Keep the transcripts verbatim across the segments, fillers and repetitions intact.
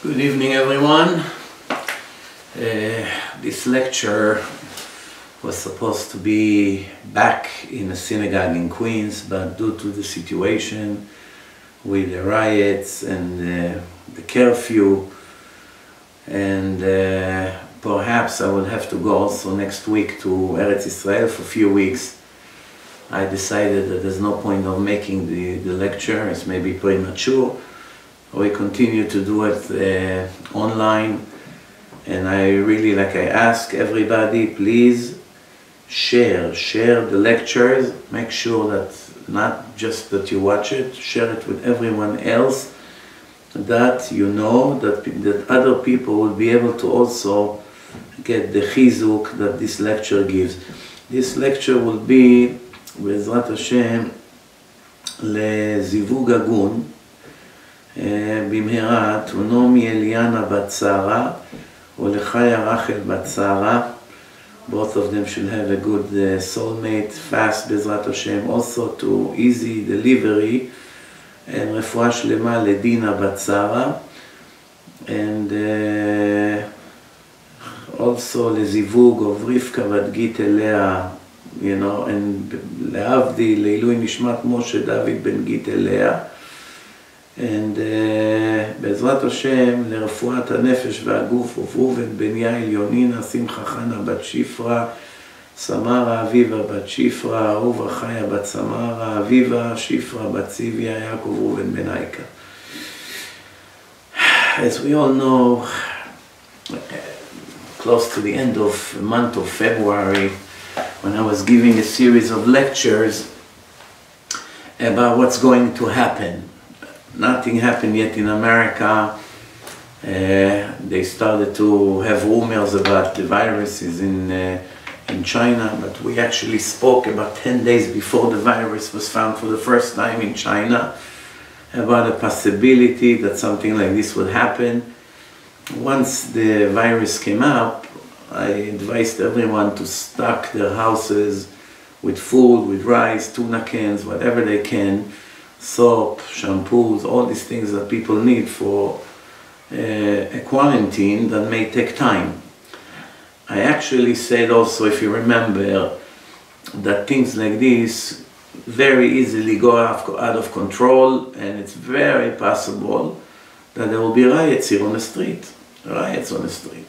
Good evening, everyone. Uh, this lecture was supposed to be back in a synagogue in Queens, but due to the situation with the riots and uh, the curfew, and uh, perhaps I will have to go also next week to Eretz Israel for a few weeks, I decided that there's no point of making the, the lecture. It's maybe premature. We continue to do it uh, online, and I really, like I ask everybody, please share, share the lectures. Make sure that not just that you watch it, share it with everyone else, that you know, that, that other people will be able to also get the chizuk that this lecture gives. This lecture will be, בעזרת השם, לזיווג הגון, במהרה, תונומי אליאנה בת שרה ולחיה רחל בת שרה. Both of them should have a good uh, soulmate, fast בעזרת השם, also to easy delivery, and רפואה שלמה לדינה בת שרה, and uh, also לזיווג of רבקה בת גיט אליה, you know, and להבדיל לעילוי נשמת משה דוד בן גיט אליה, and uh, בעזרת השם לרפואת הנפש והגוף of ראובן בן יעל יונינה שמחה חנה בת שפרה, סמרה אביבה בת שפרה, אהובה חיה בת סמרה, אביבה שפרה בת ציוויה, יעקב ראובן בן אייקה. As we all know, close to the end of the month of February, when I was giving a series of lectures about what's going to happen. Nothing happened yet in America. Uh, they started to have rumors about the viruses in, uh, in China, but we actually spoke about ten days before the virus was found for the first time in China about a possibility that something like this would happen. Once the virus came up, I advised everyone to stock their houses with food, with rice, tuna cans, whatever they can, soap, shampoos, all these things that people need for uh, a quarantine that may take time. I actually said also, if you remember, that things like this very easily go out of control, and it's very possible that there will be riots here on the street, riots on the street.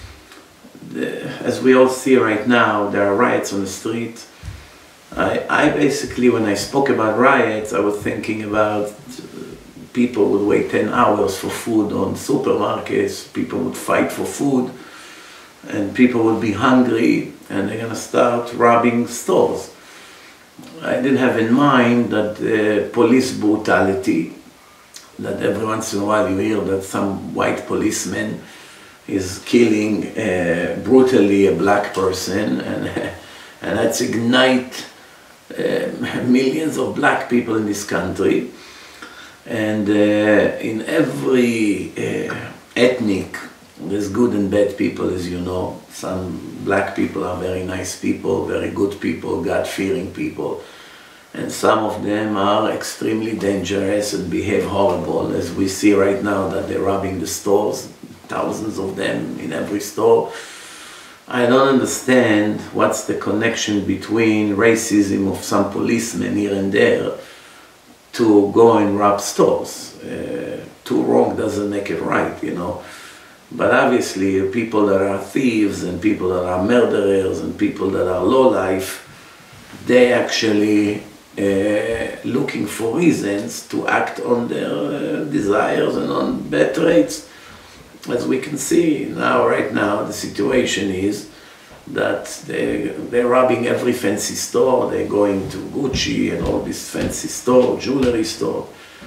The, as we all see right now, there are riots on the street. I, I basically, when I spoke about riots, I was thinking about people would wait ten hours for food on supermarkets, people would fight for food, and people would be hungry, and they're going to start robbing stores. I didn't have in mind that uh, police brutality, that every once in a while you hear that some white policeman is killing uh, brutally a black person, and, and that's ignite Uh, millions of black people in this country, and uh, in every uh, ethnic there's good and bad people, as you know. Some black people are very nice people, very good people, God-fearing people, and some of them are extremely dangerous and behave horrible, as we see right now that they're robbing the stores, thousands of them in every store. I don't understand what's the connection between racism of some policemen here and there to go and rob stores. Uh, too wrong doesn't make it right, you know. But obviously, people that are thieves and people that are murderers and people that are lowlife, they actually uh, looking for reasons to act on their uh, desires and on bad traits. As we can see now, right now, the situation is that they, they're robbing every fancy store. They're going to Gucci and all this fancy store, jewelry store.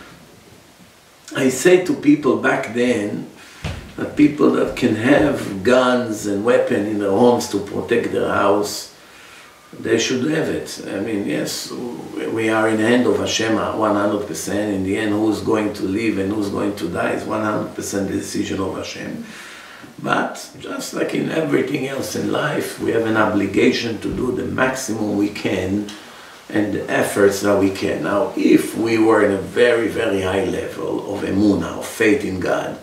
I say to people back then that people that can have guns and weapons in their homes to protect their house, they should have it. I mean, yes, we are in the hand of Hashem one hundred percent. In the end, who's going to live and who's going to die is one hundred percent the decision of Hashem. But just like in everything else in life, we have an obligation to do the maximum we can and the efforts that we can. Now, if we were in a very, very high level of emunah, of faith in God,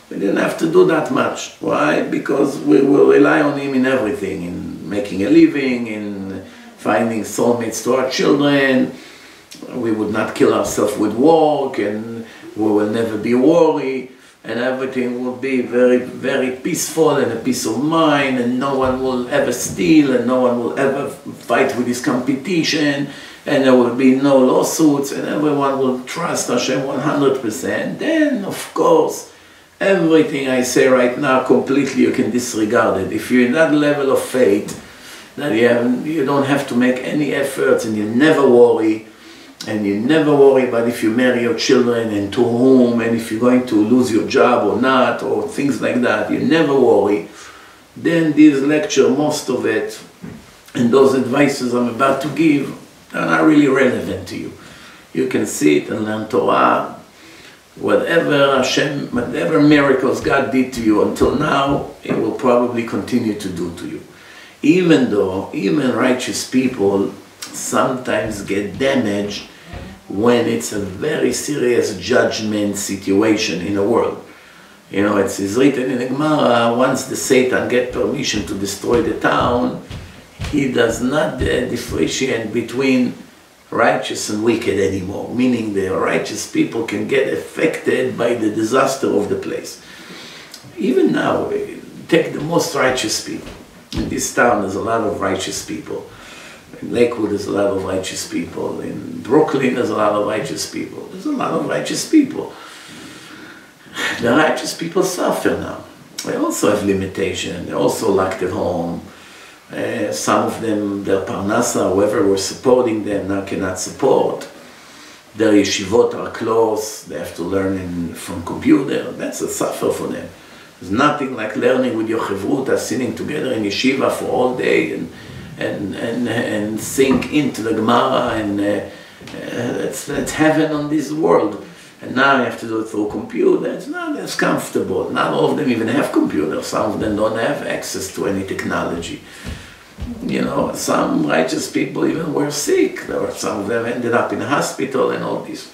We didn't have to do that much. Why? Because we will rely on him in everything, in making a living, in finding soulmates to our children. We would not kill ourselves with work, and we will never be worried, and everything will be very, very peaceful and a peace of mind, and no one will ever steal, and no one will ever fight with this competition, and there will be no lawsuits, and everyone will trust Hashem one hundred percent. Then, of course, everything I say right now, completely you can disregard it. If you're in that level of faith, that you, have, you don't have to make any efforts, and you never worry, and you never worry about if you marry your children and to whom, and if you're going to lose your job or not, or things like that, you never worry, then this lecture, most of it, and those advices I'm about to give, are not really relevant to you. You can sit and learn Torah. Whatever Hashem, whatever miracles God did to you until now, it will probably continue to do to you. Even though, even righteous people sometimes get damaged when it's a very serious judgment situation in the world. You know, it's, it's written in the Gemara, once the Satan gets permission to destroy the town, he does not uh, differentiate between righteous and wicked anymore, meaning the righteous people can get affected by the disaster of the place. Even now, take the most righteous people. In this town there's a lot of righteous people. In Lakewood there's a lot of righteous people. In Brooklyn there's a lot of righteous people. There's a lot of righteous people. The righteous people suffer now. They also have limitation. They're also locked at home. Uh, some of them, their parnasa, whoever was supporting them, now cannot support. Their yeshivot are closed. They have to learn in, from computer. That's a suffer for them. There's nothing like learning with your chevruta, sitting together in yeshiva for all day and and and, and sink into the Gemara, and uh, uh, it's, it's heaven on this world. And now you have to do it through computer. It's not as comfortable. Not all of them even have computers. Some of them don't have access to any technology. You know, some righteous people even were sick. There were, some of them ended up in a hospital and all this.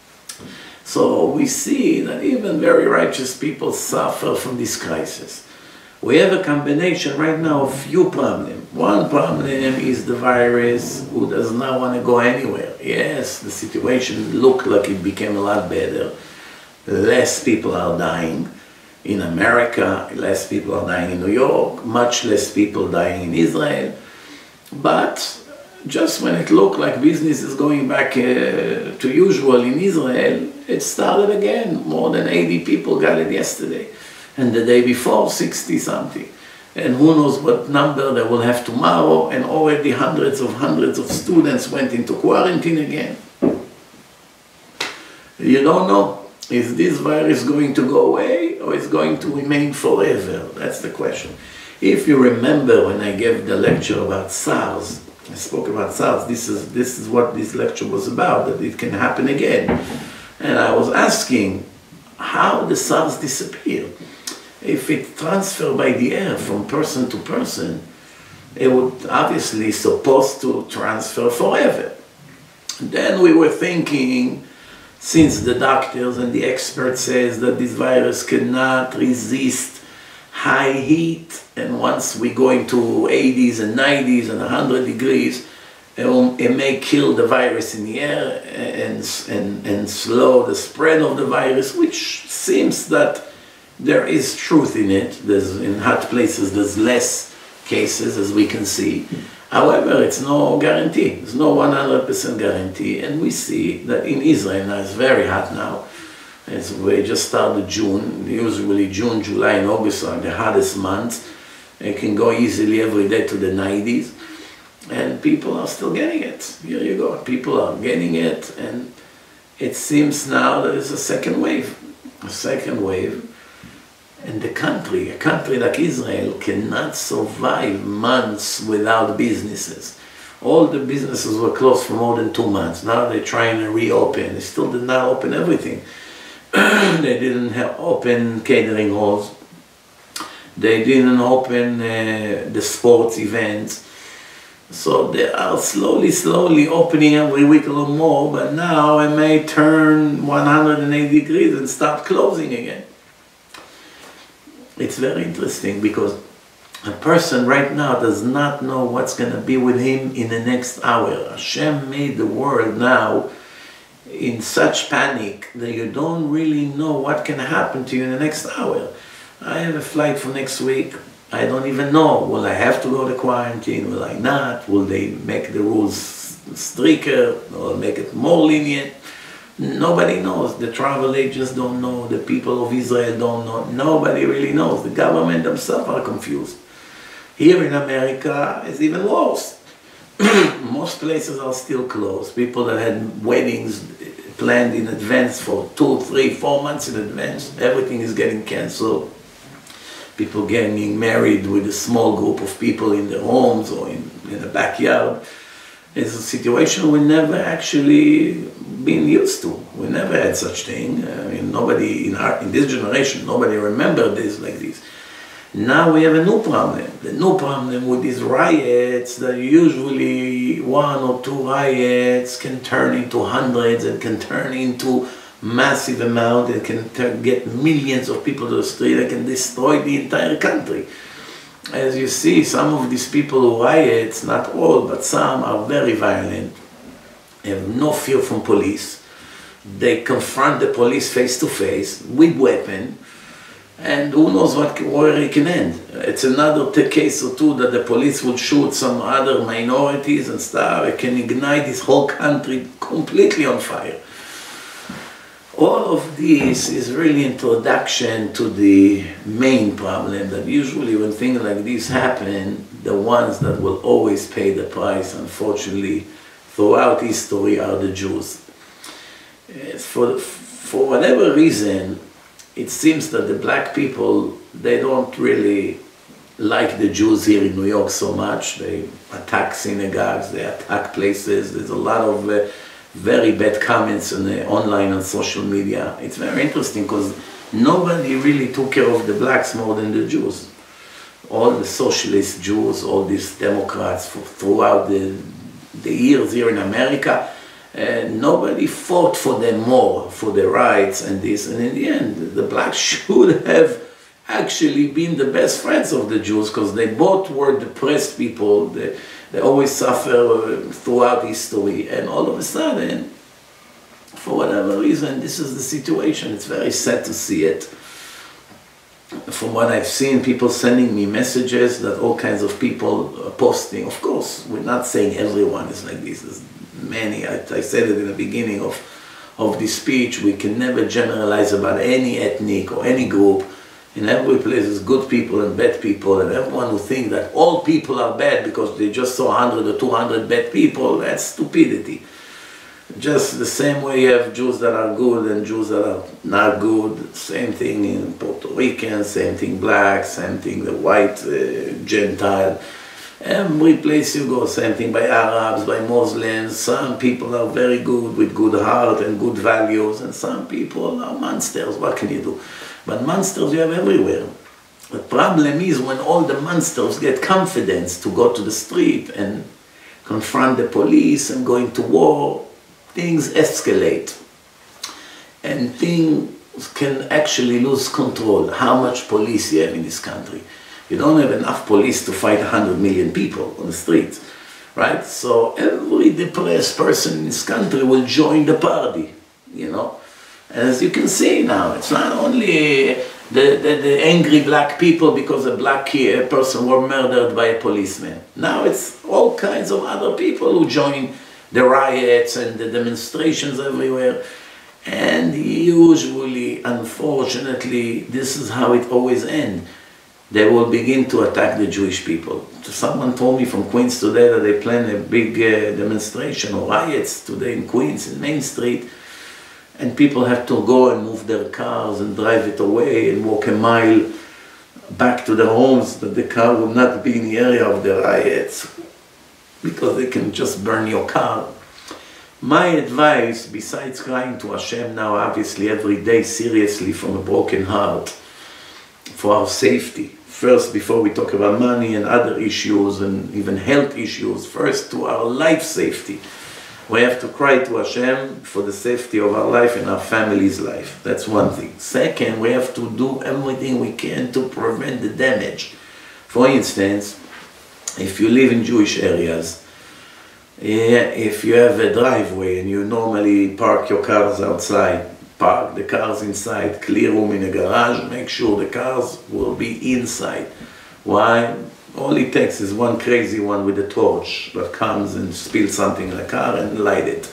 So we see that even very righteous people suffer from this crisis. We have a combination right now of few problems. One problem is the virus who does not want to go anywhere. Yes, the situation looked like it became a lot better. Less people are dying. In America, less people are dying in New York, much less people dying in Israel. But just when it looked like business is going back uh, to usual in Israel, it started again. More than eighty people got it yesterday. And the day before, sixty something. And who knows what number they will have tomorrow, and already hundreds of hundreds of students went into quarantine again. You don't know, is this virus going to go away, or is it going to remain forever? That's the question. If you remember when I gave the lecture about SARS, I spoke about SARS, this is, this is what this lecture was about, that it can happen again. And I was asking, how the SARS disappeared? If it transferred by the air from person to person, it would obviously supposed to transfer forever. Then we were thinking, since the doctors and the experts says that this virus cannot resist high heat, and once we go into eighties and nineties and one hundred degrees, it, will, it may kill the virus in the air and, and, and slow the spread of the virus, which seems that there is truth in it. There's, in hot places there's less cases, as we can see. However, it's no guarantee. There's no one hundred percent guarantee. And we see that in Israel now it's very hot now. It's, we just started June. Usually June, July and August are the hottest months. It can go easily every day to the nineties. And people are still getting it. Here you go. People are getting it. And it seems now that there's a second wave. A second wave. And the country, a country like Israel, cannot survive months without businesses. All the businesses were closed for more than two months. Now they're trying to reopen. They still did not open everything. They didn't have open catering halls. They didn't open uh, the sports events. So they are slowly, slowly opening every week a little more, but now it may turn one hundred eighty degrees and start closing again. it's very interesting because a person right now does not know what's going to be with him in the next hour. Hashem made the world now in such panic that you don't really know what can happen to you in the next hour. I have a flight for next week. I don't even know. Will I have to go to quarantine? Will I not? Will they make the rules stricter or make it more lenient? Nobody knows. The travel agents don't know. The people of Israel don't know. Nobody really knows. The government themselves are confused. Here in America, it's even worse. Most places are still closed. People that had weddings planned in advance for two, three, four months in advance, everything is getting cancelled. People getting married with a small group of people in their homes or in, in the backyard. It's a situation we never actually been used to. We never had such thing. I mean, nobody in our in this generation, nobody remembered this like this. Now we have a new problem. The new problem with these riots, that usually one or two riots can turn into hundreds and can turn into massive amount. It can turn, get millions of people to the street. It can destroy the entire country. As you see, some of these people who riot, not all, but some, are very violent. They have no fear from police. They confront the police face to face with weapon. And who knows what, where it can end. It's another case or two that the police will shoot some other minorities and stuff. It can ignite this whole country completely on fire. All of this is really introduction to the main problem, that usually when things like this happen, the ones that will always pay the price, unfortunately, throughout history are the Jews. For, for whatever reason, it seems that the black people, they don't really like the Jews here in New York so much. They attack synagogues, they attack places. There's a lot of uh, very bad comments on the, online on social media. It's very interesting because nobody really took care of the blacks more than the Jews. All the socialist Jews, all these Democrats for, throughout the, the years here in America, Uh, nobody fought for them more, for their rights and this, and in the end, the blacks should have actually been the best friends of the Jews, because they both were depressed people. They, they always suffer throughout history, and all of a sudden, for whatever reason, this is the situation. It's very sad to see it. From what I've seen, people sending me messages that all kinds of people are posting. Of course, we're not saying everyone is like this. There's many, I, I said it in the beginning of, of this speech, we can never generalize about any ethnic or any group. In every place there's good people and bad people, and everyone who thinks that all people are bad because they just saw one hundred or two hundred bad people, that's stupidity. Just the same way you have Jews that are good and Jews that are not good. Same thing in Puerto Rican, same thing black, same thing the white uh, Gentile. Every place you go, same thing by Arabs, by Muslims. Some people are very good with good heart and good values, and some people are monsters. What can you do? But monsters you have everywhere. The problem is when all the monsters get confidence to go to the street and confront the police and go into war, things escalate. And things can actually lose control. How much police you have in this country? You don't have enough police to fight one hundred million people on the streets, right? So every depressed person in this country will join the party, you know? As you can see now, it's not only the, the, the angry black people because a black person were murdered by a policeman. Now it's all kinds of other people who join the riots and the demonstrations everywhere. And usually, unfortunately, this is how it always ends. They will begin to attack the Jewish people. Someone told me from Queens today that they plan a big uh, demonstration or riots today in Queens, in Main Street, and people have to go and move their cars and drive it away and walk a mile back to their homes, that the car will not be in the area of the riots, because they can just burn your car. My advice, besides crying to Hashem now, obviously every day, seriously, from a broken heart, for our safety, first, before we talk about money and other issues and even health issues, first to our life safety. We have to cry to Hashem for the safety of our life and our family's life. That's one thing. Second, we have to do everything we can to prevent the damage. For instance, if you live in Jewish areas, if you have a driveway and you normally park your cars outside, park the cars inside, clear room in a garage, make sure the cars will be inside. Why? All it takes is one crazy one with a torch that comes and spills something in the car and light it.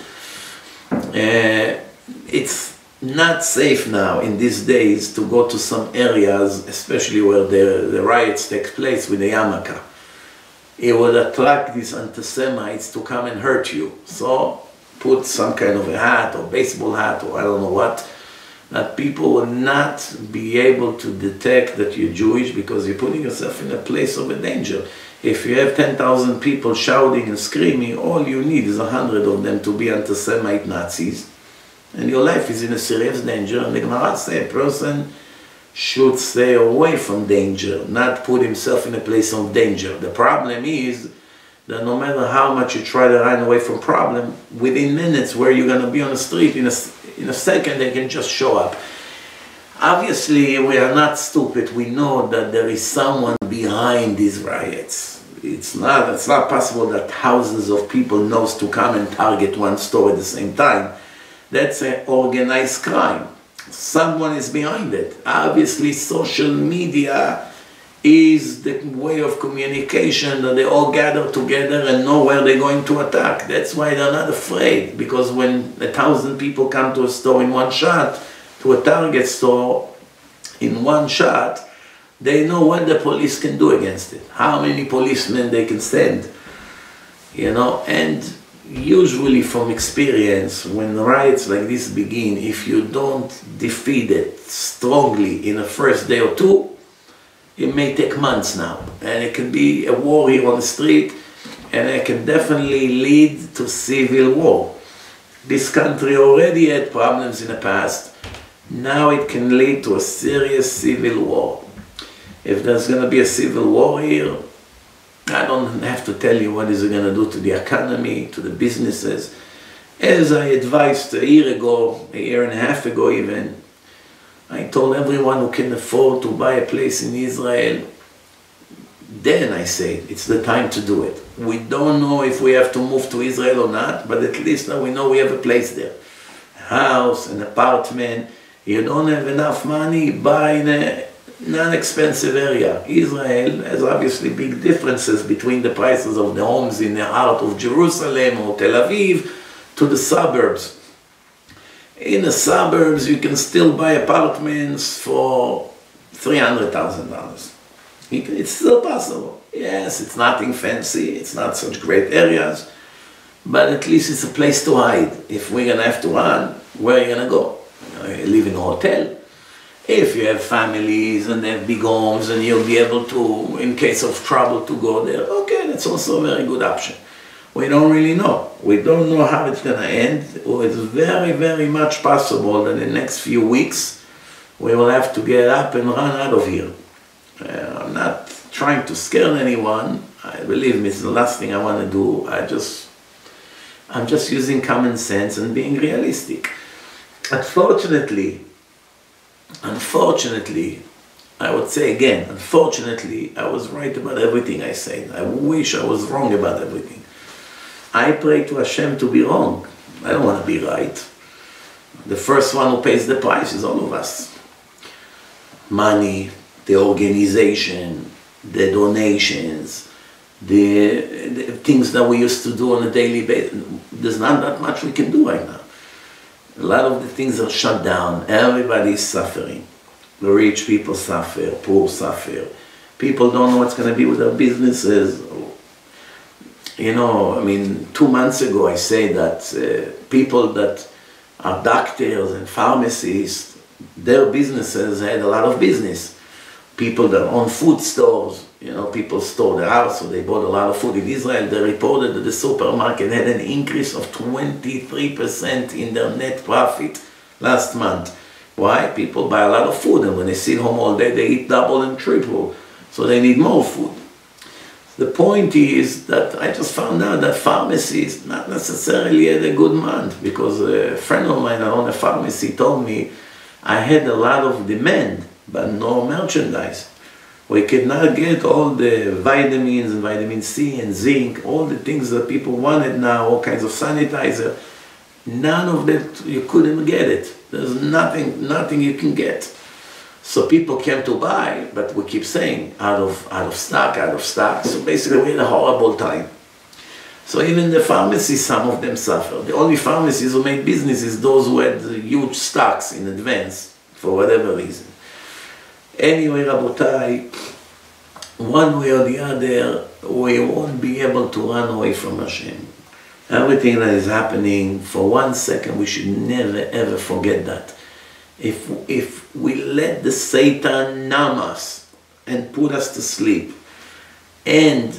Uh, it's not safe now in these days to go to some areas, especially where the, the riots take place with the yarmulke. It would attract these anti-Semites to come and hurt you. So put some kind of a hat or baseball hat or I don't know what, that people will not be able to detect that you're Jewish because you're putting yourself in a place of a danger. If you have ten thousand people shouting and screaming, all you need is a hundred of them to be anti-Semite Nazis, and your life is in a serious danger. And the Gemara says a person should stay away from danger, not put himself in a place of danger. The problem is that no matter how much you try to run away from problem, within minutes where you're going to be on the street, in a, in a second they can just show up. Obviously, we are not stupid. We know that there is someone behind these riots. It's not, it's not possible that thousands of people knows to come and target one store at the same time. That's an organized crime. Someone is behind it. Obviously, social media is the way of communication that they all gather together and know where they're going to attack. That's why they're not afraid, because when a thousand people come to a store in one shot, to a Target store in one shot, they know what the police can do against it, how many policemen they can send, you know. And usually from experience, when riots like this begin, if you don't defeat it strongly in the first day or two, it may take months now, and it can be a war here on the street, and it can definitely lead to civil war. This country already had problems in the past. Now it can lead to a serious civil war. If there's going to be a civil war here, I don't have to tell you what is it going to do to the economy, to the businesses. As I advised a year ago, a year and a half ago even, I told everyone who can afford to buy a place in Israel, then I said, it's the time to do it. We don't know if we have to move to Israel or not, but at least now we know we have a place there. A house, an apartment. You don't have enough money, buy in a non-expensive area. Israel has obviously big differences between the prices of the homes in the heart of Jerusalem or Tel Aviv to the suburbs. In the suburbs, you can still buy apartments for three hundred thousand dollars. It's still possible. Yes, it's nothing fancy, it's not such great areas, but at least it's a place to hide. If we're going to have to run, where are you going to go? You live in a hotel. If you have families and they have big homes and you'll be able to, in case of trouble, to go there, okay, that's also a very good option. We don't really know. We don't know how it's going to end. It's very, very much possible that in the next few weeks we will have to get up and run out of here. Uh, I'm not trying to scare anyone. I believe me, it's the last thing I want to do. I just, I'm just using common sense and being realistic. Unfortunately, unfortunately, I would say again, unfortunately, I was right about everything I said. I wish I was wrong about everything. I pray to Hashem to be wrong. I don't want to be right. The first one who pays the price is all of us. Money, the organization, the donations, the, the things that we used to do on a daily basis. There's not that much we can do right now. A lot of the things are shut down. Everybody is suffering. The rich people suffer, poor suffer. People don't know what's going to be with their businesses. You know, I mean, two months ago I say that uh, people that are doctors and pharmacists, their businesses had a lot of business. People that own food stores, you know, people store their house, so they bought a lot of food. In Israel, they reported that the supermarket had an increase of twenty-three percent in their net profit last month. Why? People buy a lot of food, and when they sit home all day, they eat double and triple, so they need more food. The point is that I just found out that pharmacies not necessarily had a good month, because a friend of mine that owned a pharmacy told me I had a lot of demand but no merchandise. We could not get all the vitamins and vitamin C and zinc, all the things that people wanted now, all kinds of sanitizer. None of that, you couldn't get it. There's nothing, nothing you can get. So people came to buy, but we keep saying, out of, out of stock, out of stock. So basically we had a horrible time. So even the pharmacies, some of them suffered. The only pharmacies who made business is those who had huge stocks in advance, for whatever reason. Anyway, Rabotai, one way or the other, we won't be able to run away from Hashem. Everything that is happening, for one second, we should never ever forget that. If, if we let the Satan numb us and put us to sleep and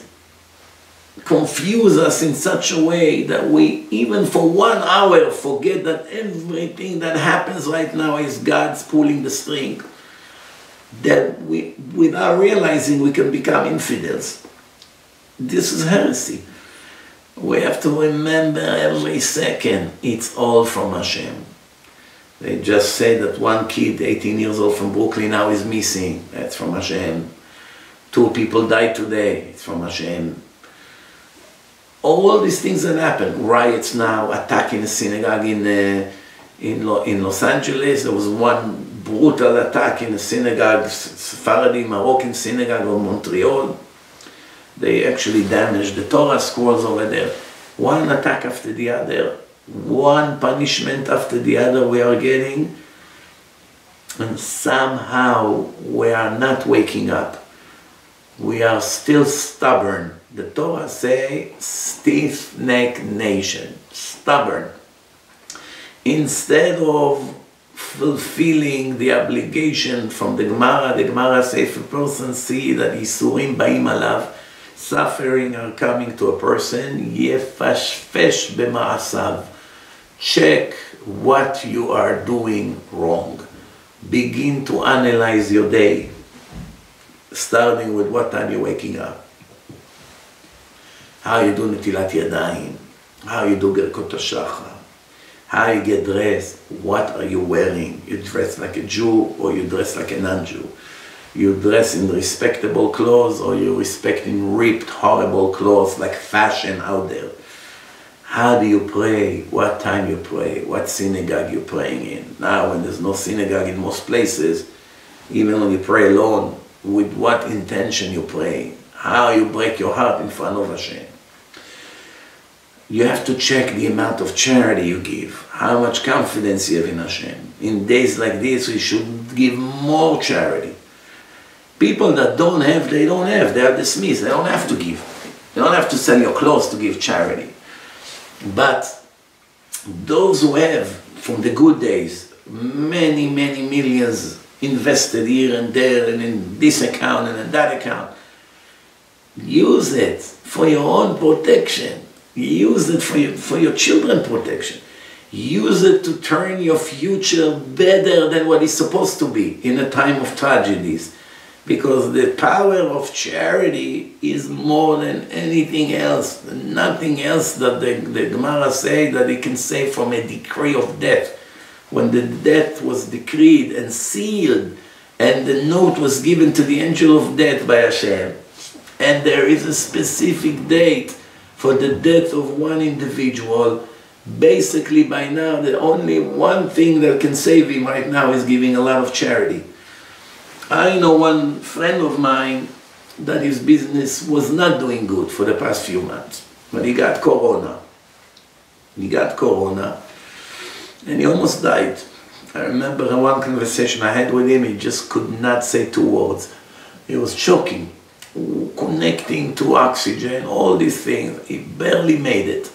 confuse us in such a way that we, even for one hour, forget that everything that happens right now is God's pulling the string, that we, without realizing, we can become infidels. This is heresy. We have to remember every second, it's all from Hashem. They just said that one kid, eighteen years old from Brooklyn, now is missing. That's from Hashem. Two people died today. It's from Hashem. All these things that happen, riots now, attacking a synagogue in, uh, in, Lo in Los Angeles. There was one brutal attack in a synagogue, Sephardi Moroccan synagogue of Montreal. They actually damaged the Torah scrolls over there. One attack after the other, one punishment after the other we are getting, and somehow we are not waking up. We are still stubborn. The Torah says, stiff-necked nation, stubborn. Instead of fulfilling the obligation from the Gemara, the Gemara says, if a person see that Yisurim ba'im alav, suffering are coming to a person, yefashfesh b'ma'asav. Check what you are doing wrong. Begin to analyze your day, starting with what time you're waking up, how you do netilat yadayim, how you do gerkot hashachar, how you get dressed, what are you wearing? You dress like a Jew or you dress like a non-Jew? You dress in respectable clothes or you respect in ripped, horrible clothes like fashion out there? How do you pray? What time you pray? What synagogue you're praying in? Now when there's no synagogue in most places, even when you pray alone, with what intention you pray? How you break your heart in front of Hashem? You have to check the amount of charity you give, how much confidence you have in Hashem. In days like this, we should give more charity. People that don't have, they don't have, they are dismissed, they don't have to give. You don't have to sell your clothes to give charity. But those who have, from the good days, many, many millions invested here and there and in this account and in that account, use it for your own protection. Use it for your, for your children's protection. Use it to turn your future better than what it's supposed to be in a time of tragedies. Because the power of charity is more than anything else. Nothing else that the, the Gemara say that it can say from a decree of death. When the death was decreed and sealed, and the note was given to the angel of death by Hashem, and there is a specific date for the death of one individual, basically by now the only one thing that can save him right now is giving a lot of charity. I know one friend of mine that his business was not doing good for the past few months, but he got corona. He got corona and he almost died. I remember in one conversation I had with him, he just could not say two words. He was choking, connecting to oxygen, all these things. He barely made it.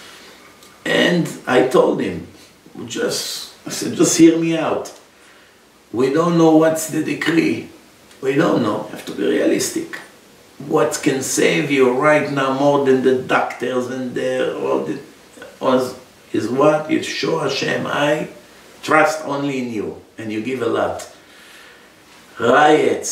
And I told him, just, I said, just hear me out. We don't know what's the decree. We don't know. You have to be realistic. What can save you right now more than the doctors and the, all the, is what? You show Hashem, I trust only in you. And you give a lot. Riots,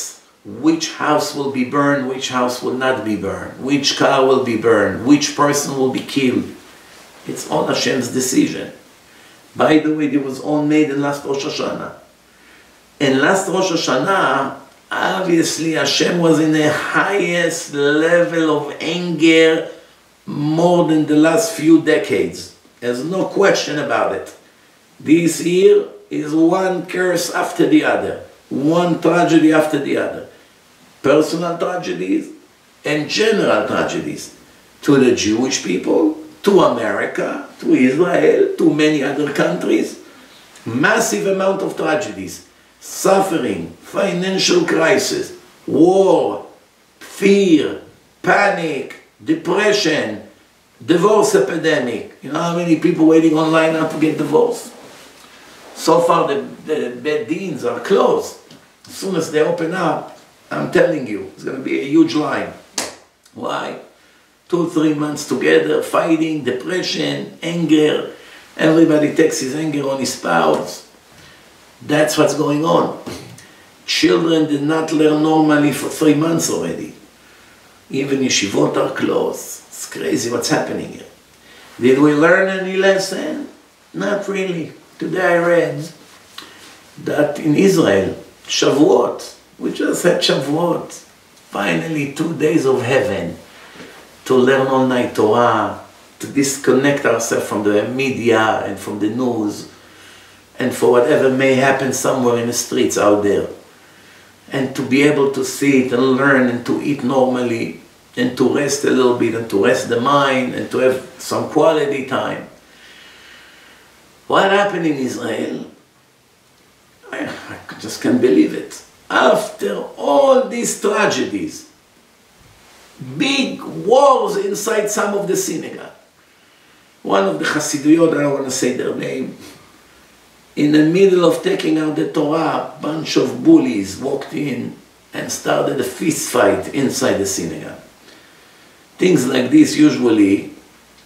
which house will be burned, which house will not be burned, which car will be burned, which person will be killed. It's all Hashem's decision. By the way, it was all made in last Rosh Hashanah. In last Rosh Hashanah, obviously Hashem was in the highest level of anger more than the last few decades. There's no question about it. This year is one curse after the other, one tragedy after the other. Personal tragedies and general tragedies to the Jewish people, to America, to Israel, to many other countries. Massive amount of tragedies, suffering, financial crisis, war, fear, panic, depression, divorce epidemic. You know how many people waiting online now to get divorced? So far the, the bed deans are closed. As soon as they open up, I'm telling you, it's going to be a huge line. Why? Two, three months together, fighting, depression, anger. Everybody takes his anger on his spouse. That's what's going on. Children did not learn normally for three months already. Even yeshivot are closed. It's crazy what's happening here. Did we learn any lesson? Not really. Today I read that in Israel, Shavuot, we just had Shavuot, finally two days of heaven, to learn all night Torah, to disconnect ourselves from the media and from the news, and for whatever may happen somewhere in the streets out there, and to be able to see it and learn and to eat normally, and to rest a little bit, and to rest the mind, and to have some quality time. What happened in Israel? I, I just can't believe it. After all these tragedies, big wars inside some of the synagogue. One of the Hasiduyot, I don't want to say their name, in the middle of taking out the Torah, a bunch of bullies walked in and started a fist fight inside the synagogue. Things like this usually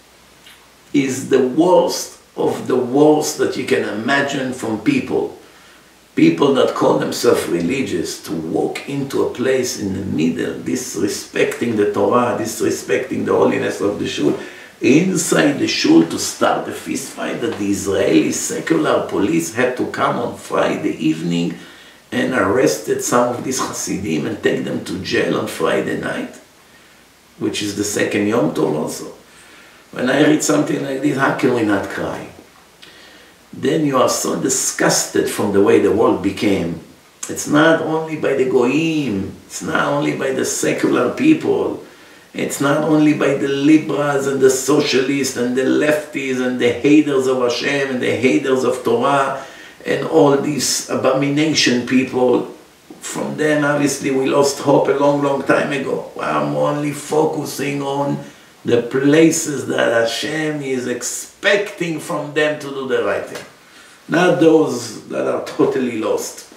is the worst of the worst that you can imagine from people. People that call themselves religious, to walk into a place in the middle, disrespecting the Torah, disrespecting the holiness of the shul, inside the shul to start a fist fight that the Israeli secular police had to come on Friday evening and arrested some of these Hasidim and take them to jail on Friday night, which is the second Yom Tov also. When I read something like this, how can we not cry? Then you are so disgusted from the way the world became. It's not only by the Goyim, it's not only by the secular people, it's not only by the liberals and the socialists and the lefties and the haters of Hashem and the haters of Torah and all these abomination people. From them, obviously, we lost hope a long, long time ago. I'm only focusing on the places that Hashem is expecting from them to do the right thing. Not those that are totally lost.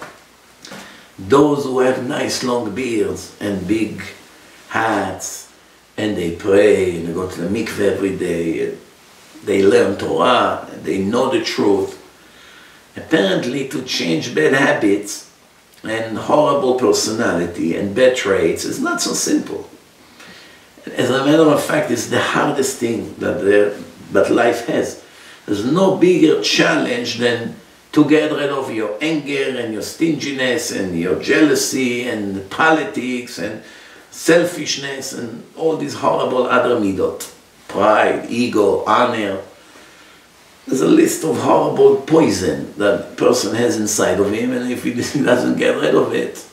Those who have nice long beards and big hats, and they pray, and they go to the mikveh every day, and they learn Torah, and they know the truth. Apparently, to change bad habits and horrible personality and bad traits is not so simple. As a matter of fact, it's the hardest thing that, there, that life has. There's no bigger challenge than to get rid of your anger and your stinginess and your jealousy and politics and selfishness and all these horrible other midot. Pride, ego, honor. There's a list of horrible poison that a person has inside of him, and if he doesn't get rid of it,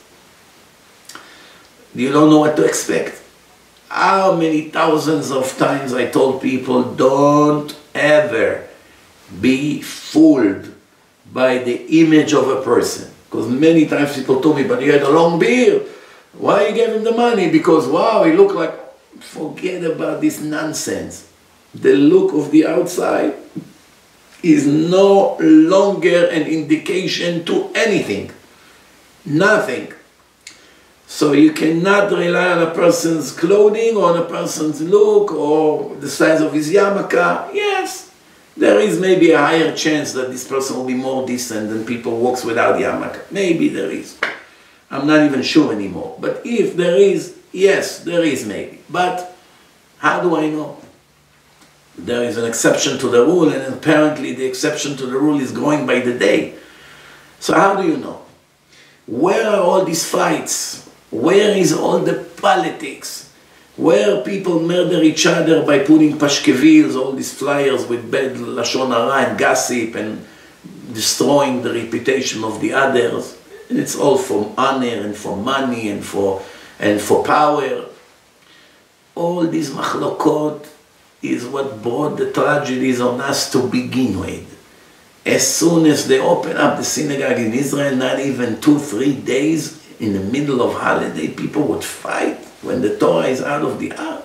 you don't know what to expect. How many thousands of times I told people, don't ever be fooled by the image of a person. Because many times people told me, but he had a long beard. Why you gave him the money? Because, wow, he looked like... Forget about this nonsense. The look of the outside is no longer an indication to anything. Nothing. So you cannot rely on a person's clothing or on a person's look or the size of his yarmulke. Yes, there is maybe a higher chance that this person will be more decent than people who walks without yarmulke. Maybe there is. I'm not even sure anymore. But if there is, yes, there is maybe. But how do I know? There is an exception to the rule, and apparently the exception to the rule is growing by the day. So how do you know? Where are all these fights? Where is all the politics? Where people murder each other by putting pashkevils, all these flyers with bad lashon hara and gossip and destroying the reputation of the others? And it's all for honor and for money and for, and for power. All these machlokot is what brought the tragedies on us to begin with. As soon as they open up the synagogue in Israel, not even two, three days in the middle of holiday, people would fight when the Torah is out of the ark.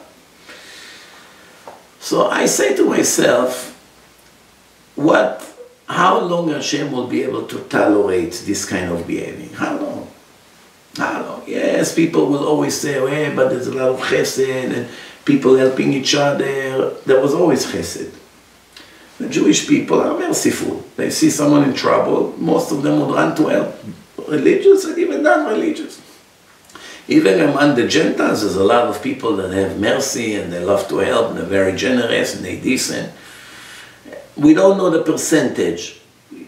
So I say to myself, what, how long Hashem will be able to tolerate this kind of behavior? How long? How long? Yes, people will always say, oh, yeah, but there's a lot of chesed and people helping each other. There was always chesed. The Jewish people are merciful. They see someone in trouble, most of them would run to help. Religious and even non-religious. Even among the Gentiles, there's a lot of people that have mercy and they love to help and they're very generous and they're decent. We don't know the percentage.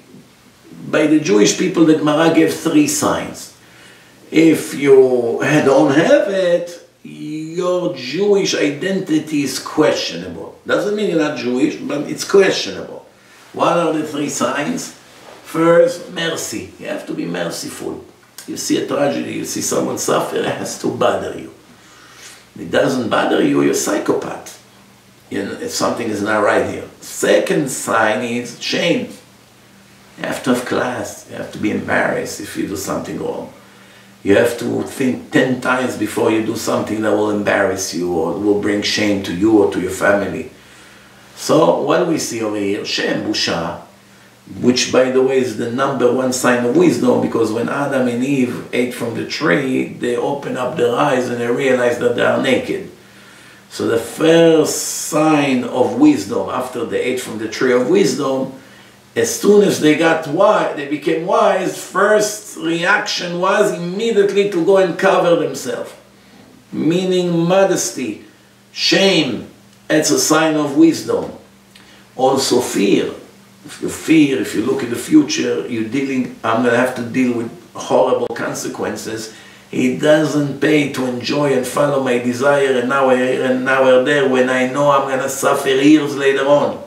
By the Jewish people, the Gemara gave three signs. If you don't have it, your Jewish identity is questionable. Doesn't mean you're not Jewish, but it's questionable. What are the three signs? First, mercy. You have to be merciful. You see a tragedy, you see someone suffer, it has to bother you. If it doesn't bother you, you're a psychopath. You know, if something is not right here. Second sign is shame. You have to have class. You have to be embarrassed if you do something wrong. You have to think ten times before you do something that will embarrass you or will bring shame to you or to your family. So what do we see over here? Shem, busha, which by the way is the number one sign of wisdom, because when Adam and Eve ate from the tree, they opened up their eyes and they realized that they are naked. So the first sign of wisdom after they ate from the tree of wisdom, as soon as they got wise, they became wise, first reaction was immediately to go and cover themselves. Meaning modesty, shame, it's a sign of wisdom. Also fear. If you fear, if you look in the future, you're dealing, I'm going to have to deal with horrible consequences. It doesn't pay to enjoy and follow my desire and now we're here and now we're there when I know I'm going to suffer years later on.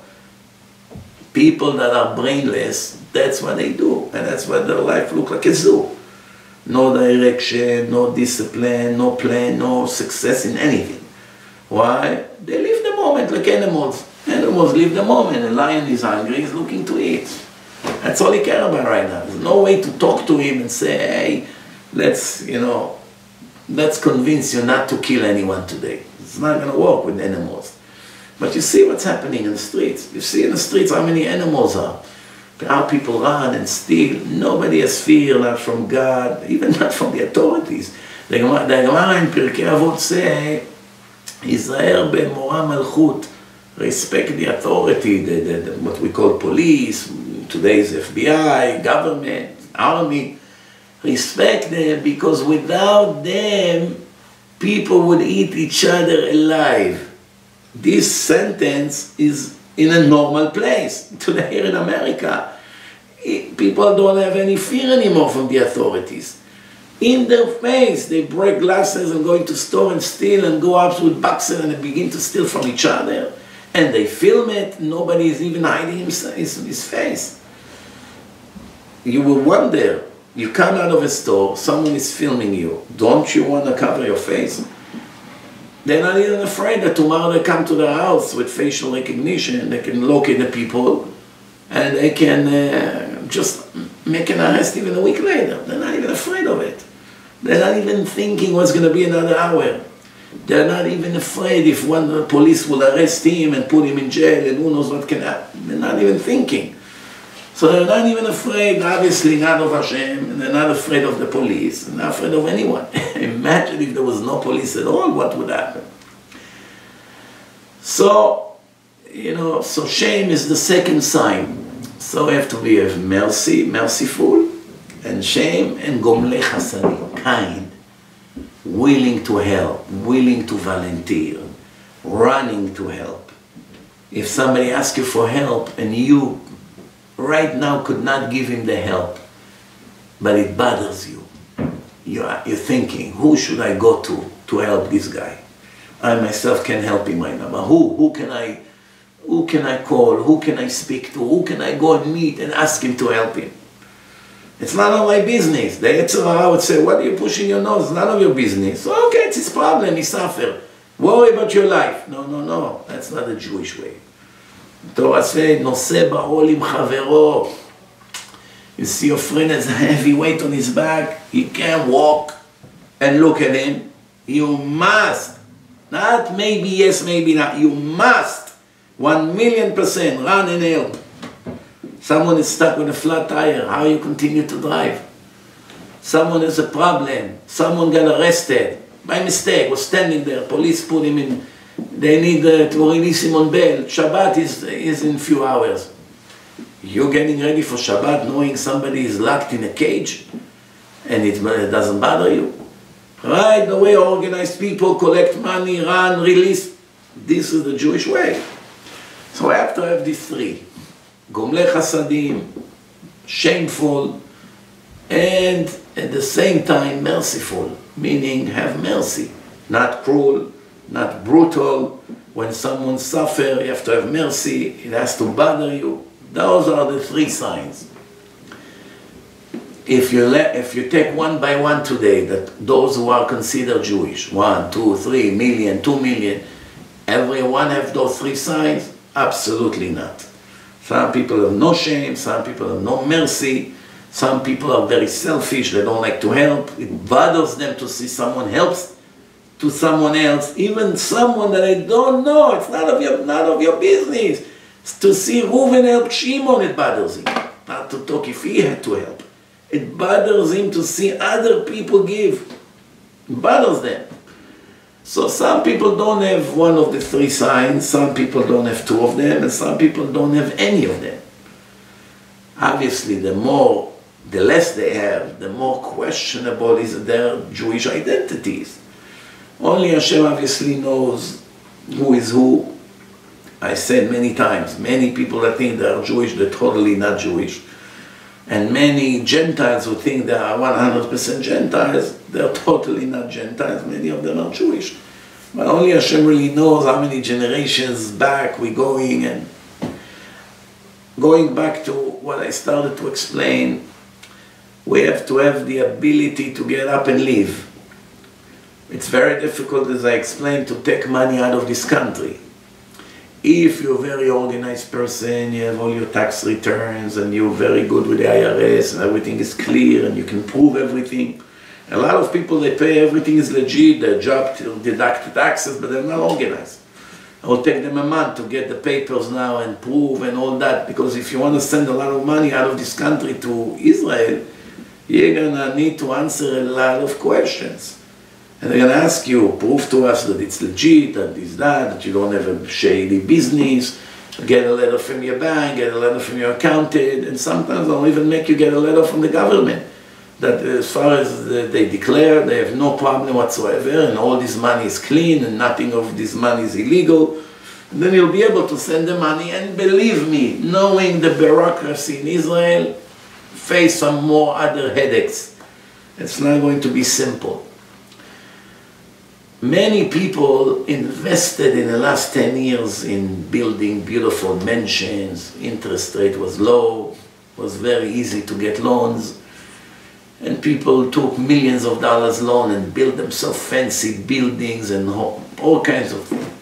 People that are brainless, that's what they do, and that's what their life looks like a zoo. No direction, no discipline, no plan, no success in anything. Why? They live the moment like animals. Animals live the moment. A lion is hungry, he's looking to eat. That's all he cares about right now. There's no way to talk to him and say, hey, let's, you know, let's convince you not to kill anyone today. It's not going to work with animals. But you see what's happening in the streets. You see in the streets how many animals are. How people run and steal. Nobody has fear, not from God, even not from the authorities. The Gemara in Pirkei Avot say, Yizraer be'mora malchut, respect the authority, the, the, the, what we call police, today's F B I, government, army. Respect them, because without them, people would eat each other alive. This sentence is in a normal place. Today here in America, people don't have any fear anymore from the authorities. In their face, they break glasses and go into store and steal and go up with boxes and they begin to steal from each other. And they film it, nobody is even hiding his, his, his face. You will wonder, you come out of a store, someone is filming you, don't you want to cover your face? They're not even afraid that tomorrow they come to their house with facial recognition, they can locate the people, and they can uh, just make an arrest even a week later. They're not even afraid of it. They're not even thinking what's going to be another hour. They're not even afraid if one of the police will arrest him and put him in jail and who knows what can happen. They're not even thinking. So they're not even afraid, obviously not of Hashem, and they're not afraid of the police, and not afraid of anyone. Imagine if there was no police at all, what would happen? So, you know, so shame is the second sign. So we have to be mercy, merciful, and shame, and gomle chasadim, kind, willing to help, willing to volunteer, running to help. If somebody asks you for help and you right now could not give him the help, but it bothers you, you are, you're thinking, who should I go to to help this guy? I myself can help him right now, but who, who can I, who can I call, who can I speak to, who can I go and meet and ask him to help him? It's none of my business. The Yetzer Hara would say, what are you pushing your nose? It's none of your business. So, okay, it's his problem, he suffer. Worry about your life. No, no, no, that's not the Jewish way. Torah says, Noseh ba'ol im chavero. You see your friend has a heavy weight on his back, he can't walk, and look at him. You must, not maybe yes, maybe not, you must, one million percent run and help. Someone is stuck with a flat tire, how you continue to drive? Someone has a problem, someone got arrested, by mistake, was standing there, police put him in, they need uh, to release him on bail, Shabbat is, is in a few hours. You're getting ready for Shabbat knowing somebody is locked in a cage and it doesn't bother you? Right, the way organized people collect money, run, release, this is the Jewish way. So I have to have these three. Gomle chasadim, shameful, and at the same time merciful, meaning have mercy. Not cruel, not brutal. When someone suffers, you have to have mercy, it has to bother you. Those are the three signs. If you, let, if you take one by one today, that those who are considered Jewish, one, two, three million, two million, everyone have those three signs? Absolutely not. Some people have no shame, some people have no mercy, some people are very selfish, they don't like to help. It bothers them to see someone helps to someone else, even someone that I don't know, it's none of your, none of your business. To see Reuven help Shimon, it bothers him. Not to talk if he had to help. It bothers him to see other people give. It bothers them. So some people don't have one of the three signs, some people don't have two of them, and some people don't have any of them. Obviously, the more, the less they have, the more questionable is their Jewish identities. Only Hashem obviously knows who is who. I said many times, many people that think they are Jewish, they're totally not Jewish. And many Gentiles who think they are one hundred percent Gentiles, they're totally not Gentiles, many of them are Jewish. But only Hashem really knows how many generations back we're going. And going back to what I started to explain, we have to have the ability to get up and leave. It's very difficult, as I explained, to take money out of this country. If you're a very organized person, you have all your tax returns and you're very good with the I R S and everything is clear and you can prove everything. A lot of people, they pay, everything is legit, their job to deduct taxes, but they're not organized. It will take them a month to get the papers now and prove and all that, because if you want to send a lot of money out of this country to Israel, you're going to need to answer a lot of questions. And they're going to ask you, prove to us that it's legit, that it's that, that you don't have a shady business, get a letter from your bank, get a letter from your accountant, and sometimes they'll even make you get a letter from the government, that as far as they declare, they have no problem whatsoever, and all this money is clean, and nothing of this money is illegal. And then you'll be able to send the money, and believe me, knowing the bureaucracy in Israel, face some more other headaches. It's not going to be simple. Many people invested in the last ten years in building beautiful mansions. Interest rate was low, was very easy to get loans, and people took millions of dollars loan and built themselves fancy buildings and all kinds of things.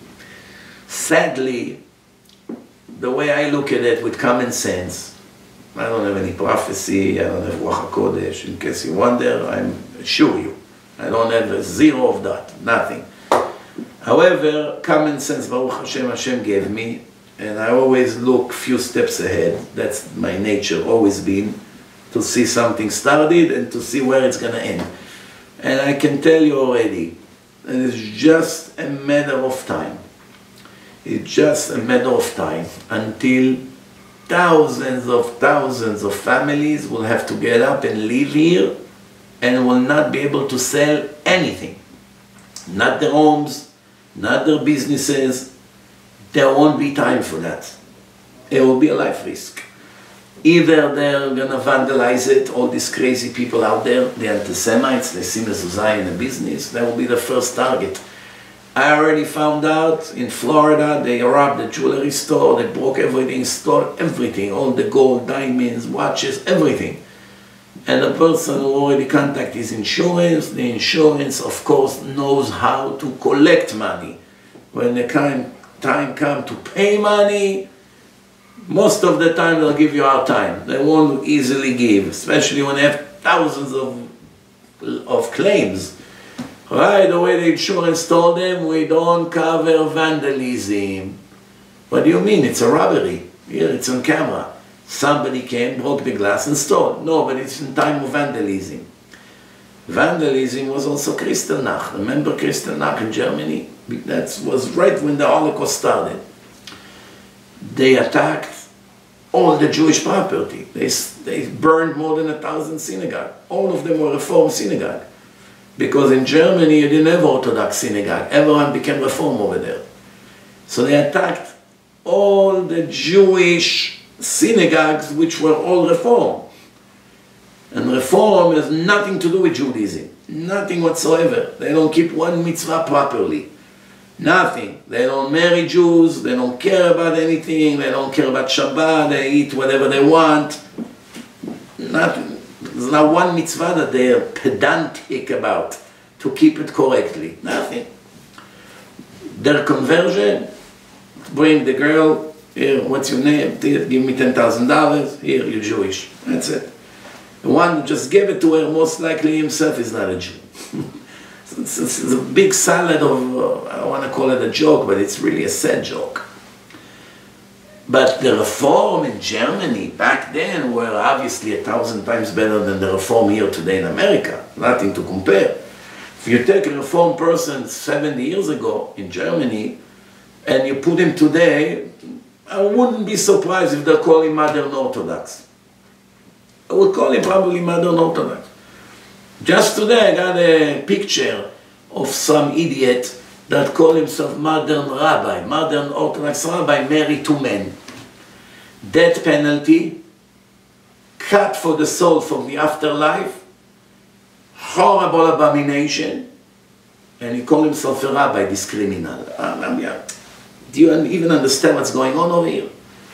Sadly, the way I look at it with common sense, I don't have any prophecy, I don't have Ruach HaKodesh, in case you wonder, I assure you. I don't have a zero of that, nothing. However, common sense, Baruch Hashem, Hashem gave me, and I always look few steps ahead. That's my nature, always been, to see something started and to see where it's going to end. And I can tell you already, it is just a matter of time. It's just a matter of time until thousands of thousands of families will have to get up and live here and will not be able to sell anything. Not their homes, not their businesses. There won't be time for that. It will be a life risk. Either they're gonna vandalize it, all these crazy people out there, the anti-Semites, they see mezuzah in a business, that will be the first target. I already found out in Florida, they robbed the jewelry store, they broke everything, stole everything, all the gold, diamonds, watches, everything. And the person who already contacted his insurance, the insurance of course knows how to collect money. When the time, time comes to pay money, most of the time they'll give you a hard time. They won't easily give, especially when they have thousands of, of claims. Right away the insurance told them, we don't cover vandalism. What do you mean? It's a robbery. Here it's on camera. Somebody came, broke the glass and stole. No, but it's in time of vandalism. Vandalism was also Kristallnacht. Remember Kristallnacht in Germany? That was right when the Holocaust started. They attacked all the Jewish property. They, they burned more than a thousand synagogues. All of them were Reform synagogue. Because in Germany you didn't have Orthodox synagogue. Everyone became Reform over there. So they attacked all the Jewish synagogues which were all Reform. And Reform has nothing to do with Judaism. Nothing whatsoever. They don't keep one mitzvah properly. Nothing. They don't marry Jews, they don't care about anything, they don't care about Shabbat, they eat whatever they want. Nothing. There's not one mitzvah that they are pedantic about to keep it correctly. Nothing. Their conversion, bring the girl, here, what's your name? Give me ten thousand dollars, here, you're Jewish. That's it. The one who just gave it to her, most likely himself is not a Jew. It's, it's, it's a big salad of, uh, I don't want to call it a joke, but it's really a sad joke. But the Reform in Germany back then were obviously a thousand times better than the Reform here today in America. Nothing to compare. If you take a Reform person seventy years ago in Germany and you put him today, I wouldn't be surprised if they call him modern Orthodox. I would call him probably modern Orthodox. Just today I got a picture of some idiot that called himself modern rabbi, modern Orthodox rabbi, married to men. Death penalty, cut for the soul from the afterlife, horrible abomination, and he called himself a rabbi, this criminal. Um, yeah. Do you even understand what's going on over here?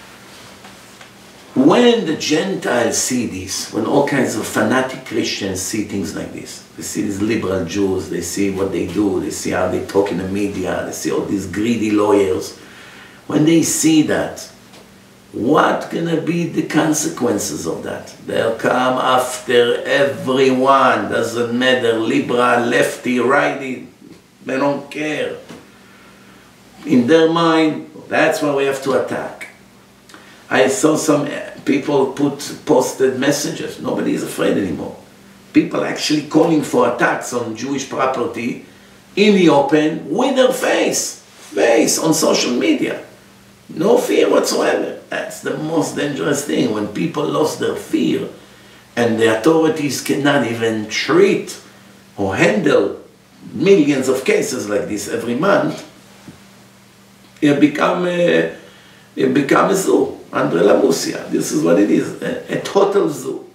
When the Gentiles see this, when all kinds of fanatic Christians see things like this, they see these liberal Jews, they see what they do, they see how they talk in the media, they see all these greedy lawyers. When they see that, what gonna be the consequences of that? They'll come after everyone, doesn't matter, liberal, lefty, righty, they don't care. In their mind, that's why we have to attack. I saw some people put posted messages. Nobody is afraid anymore. People actually calling for attacks on Jewish property in the open with their face, face on social media. No fear whatsoever. That's the most dangerous thing. When people lost their fear and the authorities cannot even treat or handle millions of cases like this every month, it become a, it become a zoo. Andre la Musia. This is what it is, a, a total zoo.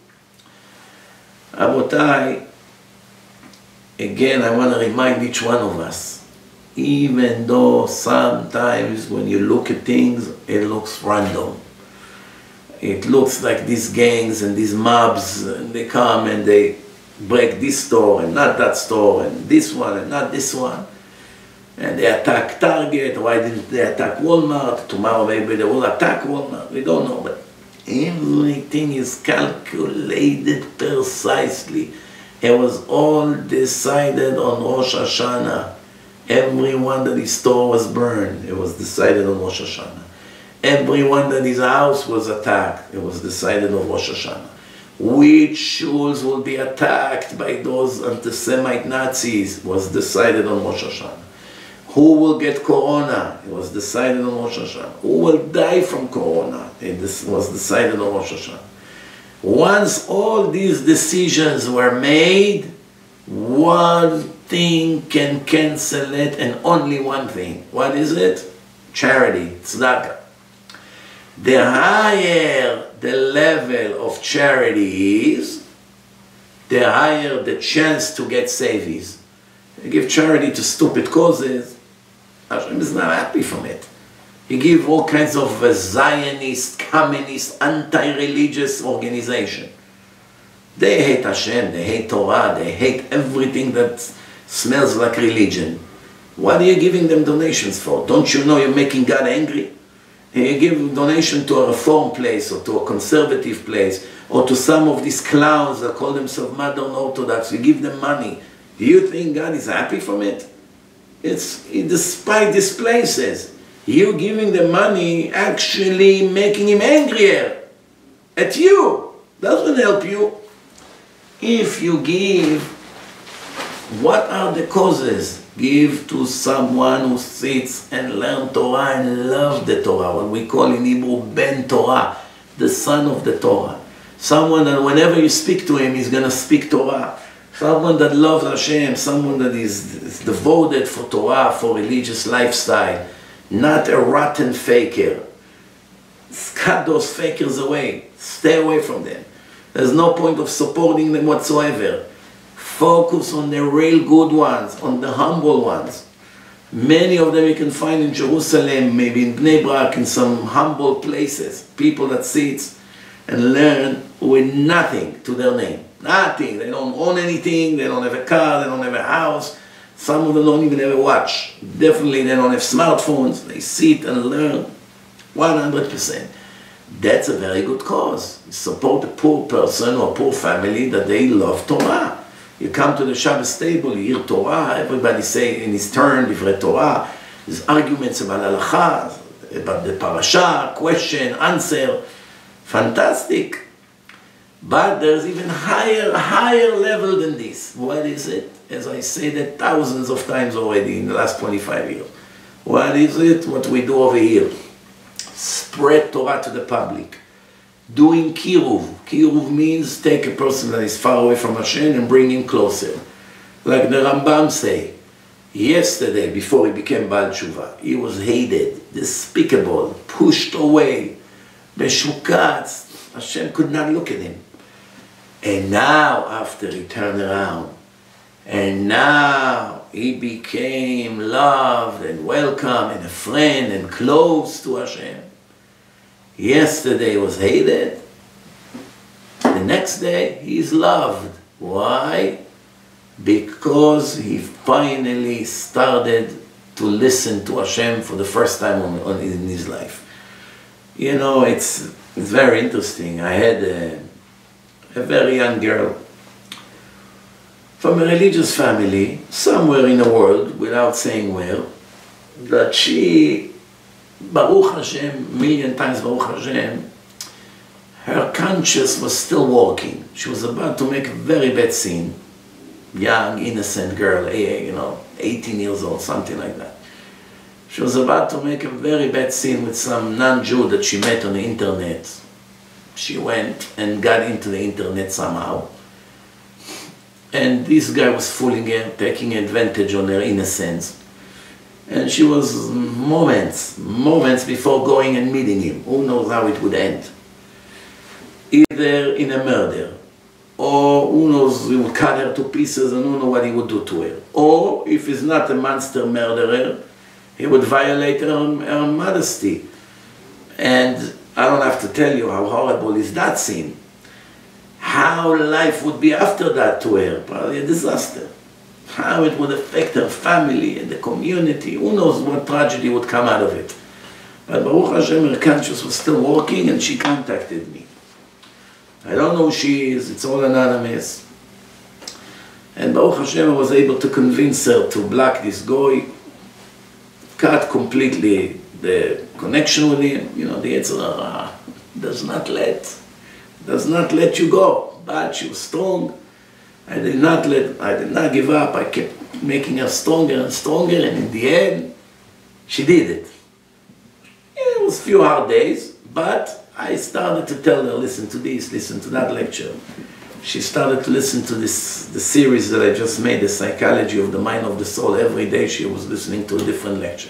Abotai, again, I want to remind each one of us, even though sometimes when you look at things, it looks random. It looks like these gangs and these mobs, and they come and they break this store and not that store, and this one and not this one. And they attack Target. Why didn't they attack Walmart? Tomorrow maybe they will attack Walmart. We don't know, but everything is calculated precisely. It was all decided on Rosh Hashanah. Everyone that his store was burned, it was decided on Rosh Hashanah. Everyone that his house was attacked, it was decided on Rosh Hashanah. Which shuls will be attacked by those anti-Semite Nazis was decided on Rosh Hashanah. Who will get corona? It was decided on Rosh Hashanah. Who will die from corona? It was decided on Rosh Hashanah. Once all these decisions were made, one thing can cancel it, and only one thing. What is it? Charity, tzedakah. The higher the level of charity is, the higher the chance to get saved is. You give charity to stupid causes, Hashem is not happy from it. You give all kinds of uh, Zionist, communist, anti-religious organization. They hate Hashem, they hate Torah, they hate everything that smells like religion. What are you giving them donations for? Don't you know you're making God angry? You give a donation to a reform place, or to a conservative place, or to some of these clowns that call themselves modern Orthodox. You give them money. Do you think God is happy from it? It's despite these places. You giving the money actually making him angrier at you. Doesn't help you. If you give, what are the causes? Give to someone who sits and learn Torah and love the Torah, what we call in Hebrew Ben Torah, the son of the Torah. Someone that whenever you speak to him, he's going to speak Torah. Someone that loves Hashem, someone that is, is devoted for Torah, for religious lifestyle, not a rotten faker. Cut those fakers away. Stay away from them. There's no point of supporting them whatsoever. Focus on the real good ones, on the humble ones. Many of them you can find in Jerusalem, maybe in Bnei Brak, in some humble places. People that sit and learn with nothing to their name. Nothing. They don't own anything, they don't have a car, they don't have a house. Some of them don't even have a watch. Definitely they don't have smartphones. They sit and learn one hundred percent. That's a very good cause. You support a poor person or a poor family that they love Torah. You come to the Shabbos table, you hear Torah, everybody say in his turn, Divrei Torah. There's arguments about halakha, about the parasha, question, answer. Fantastic. But there's even higher, higher level than this. What is it? As I said it thousands of times already in the last twenty-five years. What is it? What we do over here. Spread Torah to the public. Doing kiruv. Kiruv means take a person that is far away from Hashem and bring him closer. Like the Rambam say, yesterday, before he became Baal Tshuva, he was hated, despicable, pushed away, beshukat. Hashem could not look at him. And now, after he turned around, and now he became loved and welcome and a friend and close to Hashem. Yesterday was hated. The next day he is loved. Why? Because he finally started to listen to Hashem for the first time on, on, in his life. You know, it's, it's very interesting. I had a, a very young girl from a religious family, somewhere in the world, without saying where, that she, Baruch Hashem, million times Baruch Hashem, her conscience was still working. She was about to make a very bad sin. Young, innocent girl, you know, eighteen years old, something like that. She was about to make a very bad sin with some non-Jew that she met on the internet. She went and got into the internet somehow. And this guy was fooling her, taking advantage on her innocence. And she was moments, moments before going and meeting him. Who knows how it would end? Either in a murder, or who knows, he would cut her to pieces and who knows what he would do to her. Or, if he's not a monster murderer, he would violate her, her modesty. And I don't have to tell you how horrible is that sin. How life would be after that to her, probably a disaster. How it would affect her family and the community. Who knows what tragedy would come out of it. But Baruch Hashem, her conscience was still working and she contacted me. I don't know who she is, it's all anonymous. And Baruch Hashem, I was able to convince her to block this guy, cut completely the connection with him. You know, the Yetzer Hara does not let, does not let you go. But she was strong. I did not let, I did not give up. I kept making her stronger and stronger, and in the end, she did it. It was a few hard days, but I started to tell her, listen to this, listen to that lecture. She started to listen to this, the series that I just made, the psychology of the mind of the soul. Every day she was listening to a different lecture.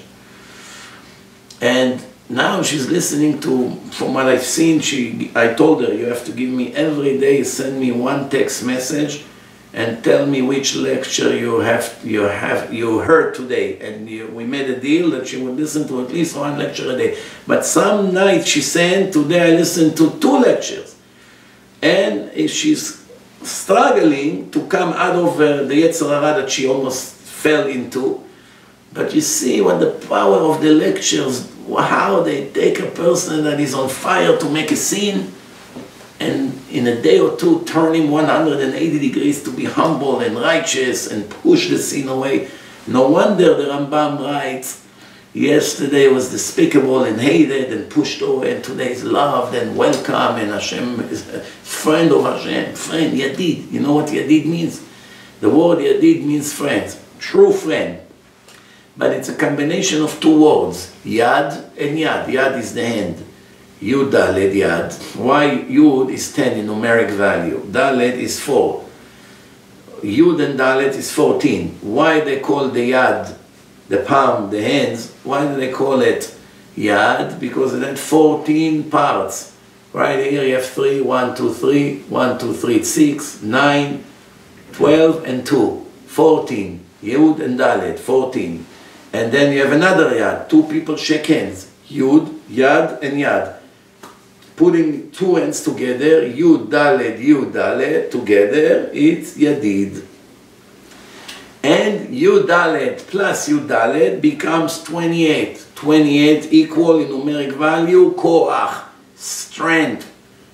And now she's listening to, from what I've seen, she, I told her, you have to give me every day, send me one text message and tell me which lecture you have, you have, you heard today. And you, we made a deal that she would listen to at least one lecture a day. But some night she said, today I listened to two lectures. And if she's struggling to come out of uh, the Yetzer Hara that she almost fell into. But you see what the power of the lectures, how they take a person that is on fire to make a scene, and in a day or two turn him one hundred eighty degrees to be humble and righteous and push the scene away. No wonder the Rambam writes, yesterday was despicable and hated and pushed away, and today is loved and welcome, and Hashem is a friend of Hashem, friend, Yadid. You know what Yadid means? The word Yadid means friend, true friend. But it's a combination of two words, Yad and Yad. Yad is the hand. Yud Daled Yad. Why Yud is ten in numeric value? Daled is four. Yud and Daled is fourteen. Why they call the Yad, the palm, the hands, why do they call it Yad? Because it had fourteen parts. Right here you have three, one, two, three, one, two, three, six, nine, twelve, and two. fourteen. Yud and Daled, fourteen. And then you have another Yad. Two people shake hands. Yud, Yad, and Yad. Putting two hands together, Yud, Daled, Yud, Daled, together, it's Yadid. And Yud Dalet plus Yud Dalet becomes twenty-eight. twenty-eight equal in numeric value, Koach, strength.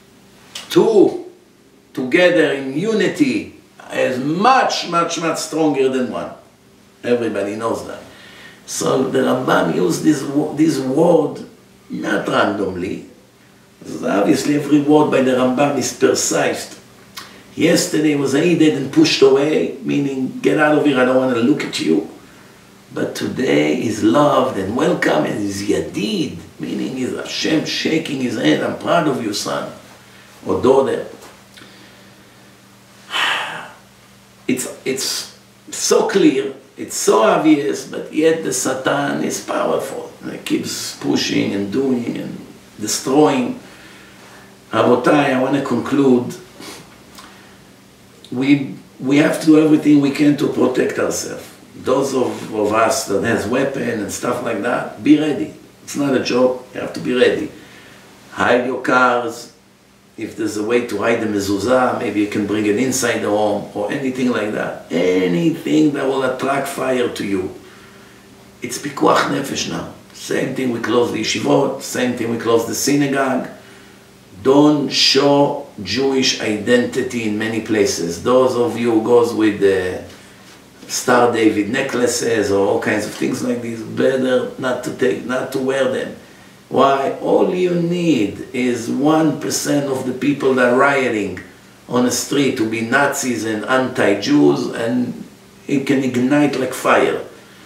Two together in unity is much, much, much stronger than one. Everybody knows that. So the Rambam used this, this word not randomly. Obviously every word by the Rambam is precise. Yesterday was hated and pushed away, meaning get out of here, I don't want to look at you. But today is loved and welcome and is Yadid, meaning is Hashem shaking his hand, I'm proud of you, son or daughter. It's, it's so clear, it's so obvious, but yet the Satan is powerful. And it keeps pushing and doing and destroying. Rabotai, I want to conclude. We, we have to do everything we can to protect ourselves. Those of, of us that has weapon and stuff like that, be ready. It's not a joke, you have to be ready. Hide your cars. If there's a way to hide the mezuzah, maybe you can bring it inside the home or anything like that. Anything that will attract fire to you. It's pikuach nefesh now. Same thing we close the yeshivot, same thing we close the synagogue. Don't show Jewish identity in many places. Those of you who goes with the Star David necklaces or all kinds of things like this, better not to take, not to wear them. Why? All you need is one percent of the people that are rioting on the street to be Nazis and anti-Jews, and it can ignite like fire.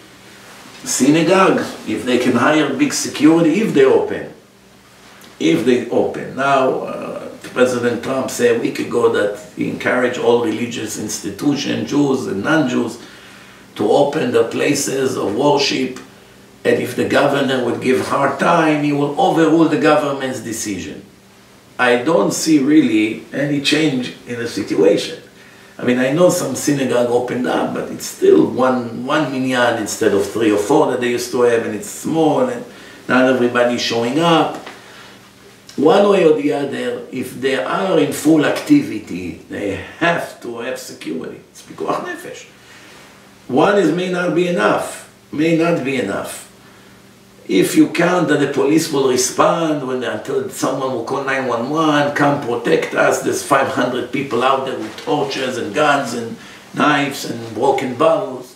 Synagogue, if they can hire big security, if they open. If they open. Now, uh, President Trump said a week ago that he encouraged all religious institutions, Jews and non-Jews, to open their places of worship, and if the governor would give hard time, he will overrule the government's decision. I don't see really any change in the situation. I mean, I know some synagogue opened up, but it's still one, one minyan instead of three or four that they used to have, and it's small, and not everybody is showing up. One way or the other, if they are in full activity, they have to have security. It's pikuach nefesh. One is may not be enough, may not be enough. If you count that the police will respond when until someone will call nine one one, come protect us, there's five hundred people out there with torches and guns and knives and broken bottles.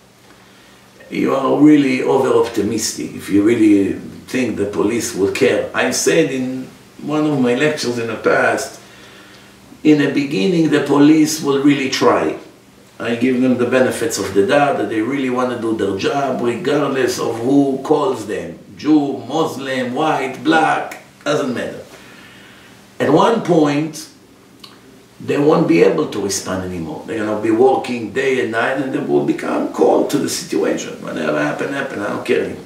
You are really over-optimistic if you really think the police will care. I said in one of my lectures in the past, in the beginning the police will really try. I give them the benefits of the doubt that they really want to do their job regardless of who calls them. Jew, Muslim, white, black, doesn't matter. At one point, they won't be able to respond anymore. They're going to be working day and night and they will become cold to the situation. Whatever happened, happened, I don't care anymore.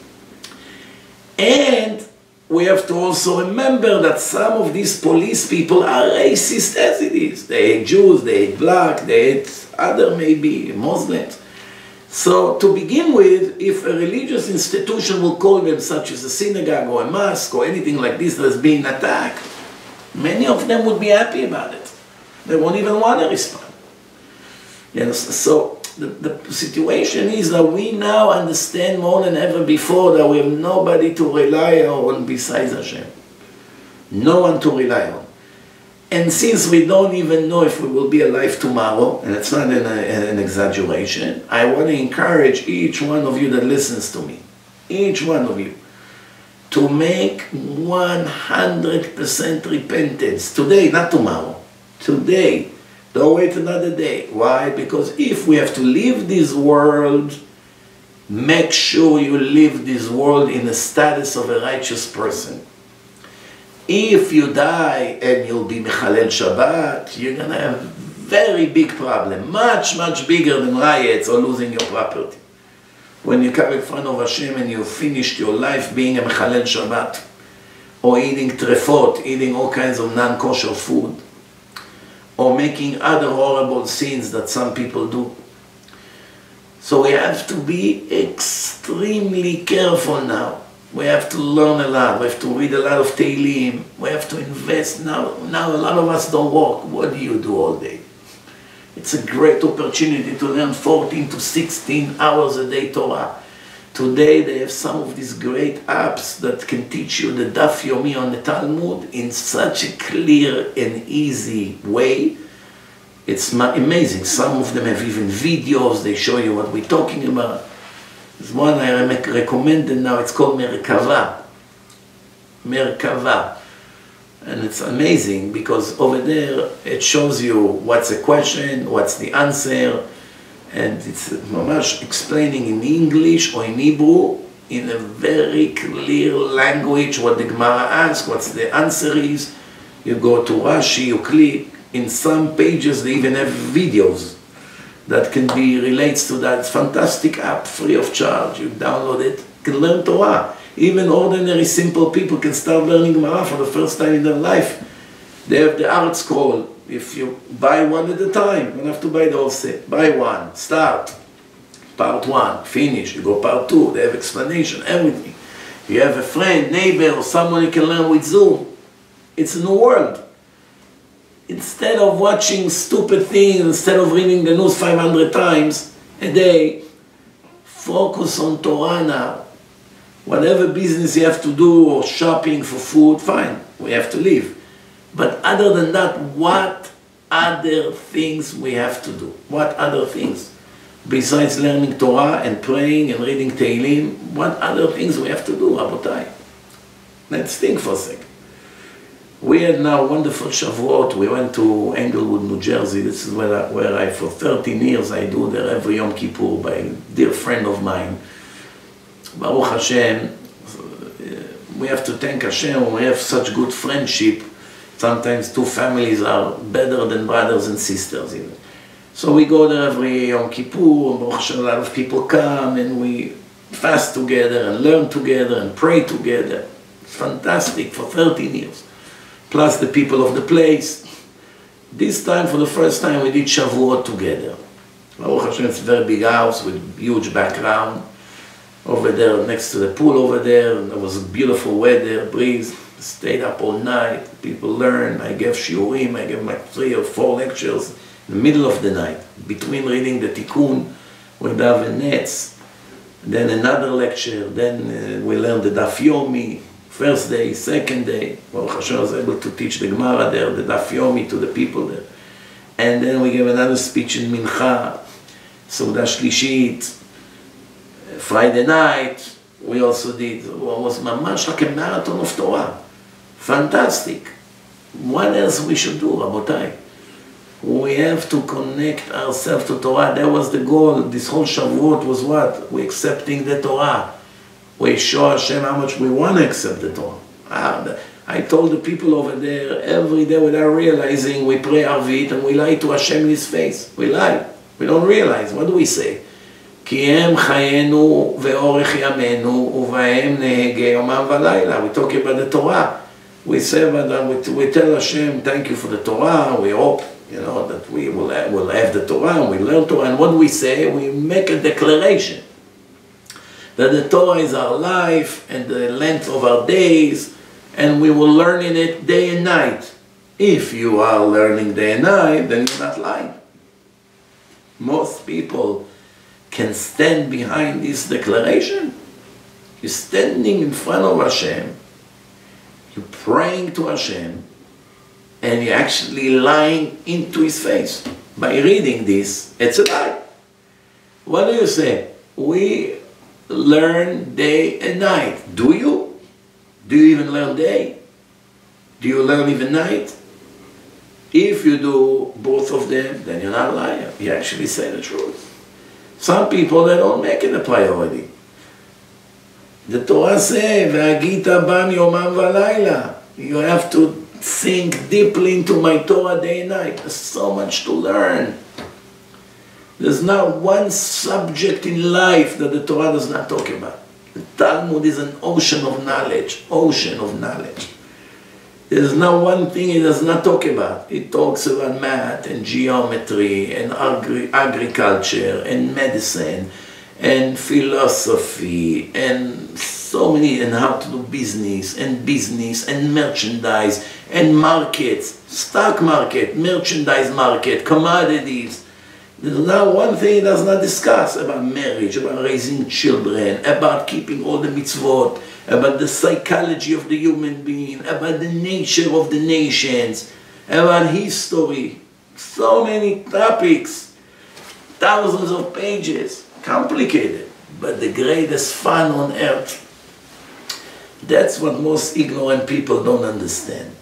And we have to also remember that some of these police people are racist as it is. They hate Jews, they hate black, they hate other maybe Muslims. So to begin with, if a religious institution will call them, such as a synagogue or a mosque or anything like this that is being attacked, many of them would be happy about it. They won't even want to respond. Yes, so the, the situation is that we now understand more than ever before that we have nobody to rely on besides Hashem. No one to rely on. And since we don't even know if we will be alive tomorrow, and it's not an, an exaggeration, I want to encourage each one of you that listens to me, each one of you, to make one hundred percent repentance. Today, not tomorrow. Today. Don't wait another day. Why? Because if we have to leave this world, make sure you leave this world in the status of a righteous person. If you die and you'll be Mechalel Shabbat, you're going to have a very big problem. Much, much bigger than riots or losing your property. When you come in front of Hashem and you've finished your life being a Mechalel Shabbat, or eating trefot, eating all kinds of non-kosher food, or making other horrible sins that some people do. So we have to be extremely careful now. We have to learn a lot. We have to read a lot of Tehillim. We have to invest. Now, now a lot of us don't work. What do you do all day? It's a great opportunity to learn fourteen to sixteen hours a day Torah. Today they have some of these great apps that can teach you the Daf Yomi on the Talmud in such a clear and easy way. It's amazing. Some of them have even videos. They show you what we're talking about. There's one I recommend now. It's called Merkava. Merkava. And it's amazing because over there it shows you what's the question, what's the answer, and it's mamash explaining in English or in Hebrew in a very clear language what the Gemara asks, what the answer is. You go to Rashi, you click. In some pages they even have videos that can be relates to that. It's a fantastic app, free of charge. You download it, you can learn Torah. Even ordinary simple people can start learning Gemara for the first time in their life. They have the art scroll. If you buy one at a time, you don't have to buy the whole set. Buy one, start, part one, finish, you go part two, they have explanation, everything. You have a friend, neighbor, or someone you can learn with Zoom. It's a new world. Instead of watching stupid things, instead of reading the news five hundred times a day, focus on Torah now. Whatever business you have to do, or shopping for food, fine, we have to live. But other than that, what other things we have to do? What other things? Besides learning Torah and praying and reading Tehillim, what other things we have to do, Rabotai? Let's think for a second. We had now wonderful Shavuot. We went to Englewood, New Jersey. This is where I, where I, for thirteen years, I do there every Yom Kippur by a dear friend of mine. Baruch Hashem, we have to thank Hashem. We have such good friendship. Sometimes two families are better than brothers and sisters even. So we go there every Yom Kippur. Baruch Hashem, a lot of people come and we fast together and learn together and pray together. It's fantastic for thirteen years. Plus the people of the place. This time, for the first time, we did Shavuot together. Baruch Hashem, it's a very big house with huge background. Over there, next to the pool over there, and there was beautiful weather, breeze. Stayed up all night, people learned. I gave shiurim, I gave like three or four lectures in the middle of the night. Between reading the Tikkun, we daven nets. Then another lecture, then uh, we learned the Daf Yomi. First day, second day, Baruch Hashem was able to teach the Gemara there, the Daf Yomi to the people there. And then we gave another speech in Mincha, Seudah Shlishit. Friday night, we also did, it was mamash like a marathon of Torah. Fantastic. What else we should do, Rabotai? We have to connect ourselves to Torah. That was the goal. This whole Shavuot was what? We're accepting the Torah. We show Hashem how much we want to accept the Torah. Ah, I told the people over there, every day without realizing, we pray Arvit and we lie to Hashem in His face. We lie. We don't realize. What do we say? כי הם חיינו ואורך ימינו ובהם נהגה יומם ולילה. We talk about the Torah. We say about that, we, we tell Hashem, thank you for the Torah. We hope, you know, that we will have, will have the Torah and we learn Torah. And what do we say? We make a declaration that the Torah is our life and the length of our days, and we will learn in it day and night. If you are learning day and night, then you're not lying. Most people can stand behind this declaration. You're standing in front of Hashem, you're praying to Hashem, and you're actually lying into His face. By reading this, it's a lie. What do you say? We learn day and night. Do you? Do you even learn day? Do you learn even night? If you do both of them, then you're not a liar. You actually say the truth. Some people, they don't make it a priority. The Torah says, "V'agita bam yomam v'layla." You have to think deeply into my Torah day and night. There's so much to learn. There's not one subject in life that the Torah does not talk about. The Talmud is an ocean of knowledge, ocean of knowledge. There's not one thing it does not talk about. It talks about math and geometry and agri agriculture and medicine and philosophy and so many, and how to do business and business and merchandise and markets, stock market, merchandise market, commodities. There's not one thing it does not discuss about marriage, about raising children, about keeping all the mitzvot, about the psychology of the human being, about the nature of the nations, about history. So many topics, thousands of pages, complicated, but the greatest fun on earth. That's what most ignorant people don't understand.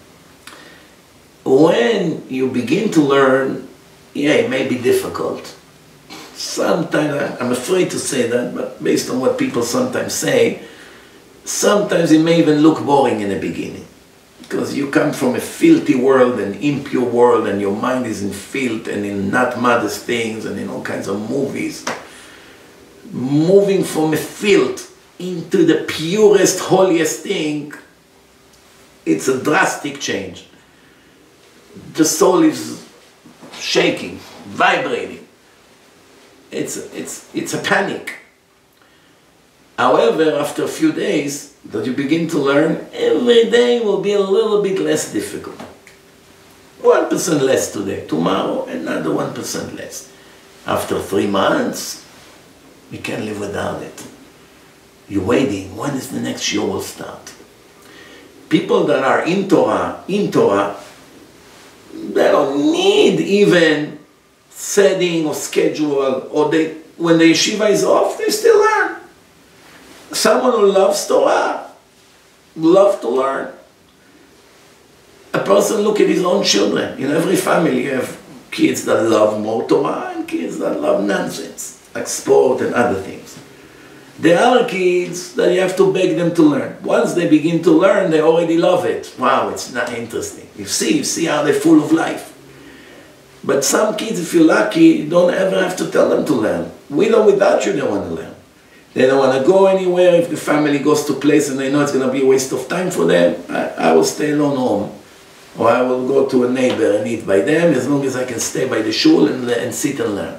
When you begin to learn, yeah, it may be difficult. Sometimes, I'm afraid to say that, but based on what people sometimes say, sometimes it may even look boring in the beginning. Because you come from a filthy world, an impure world, and your mind is in filth and in not modest things and in all kinds of movies. Moving from a filth into the purest, holiest thing, it's a drastic change. The soul is shaking, vibrating. It's, it's, it's a panic. However, after a few days that you begin to learn, every day will be a little bit less difficult. one percent less today, tomorrow another one percent less. After three months, you can't live without it. You're waiting, when is the next show will start? People that are in Torah, in Torah, they don't need even setting or schedule, or they, when the yeshiva is off, they still learn. Someone who loves Torah, loves to learn. A person look at his own children. In every family you have kids that love more Torah and kids that love nonsense, like sport and other things. There are kids that you have to beg them to learn. Once they begin to learn, they already love it. Wow, it's not interesting. You see, you see how they're full of life. But some kids, if you're lucky, you don't ever have to tell them to learn. We know without you they want to learn. They don't want to go anywhere. If the family goes to a place and they know it's going to be a waste of time for them, I, I will stay alone home. Or I will go to a neighbor and eat by them, as long as I can stay by the shul and, and sit and learn.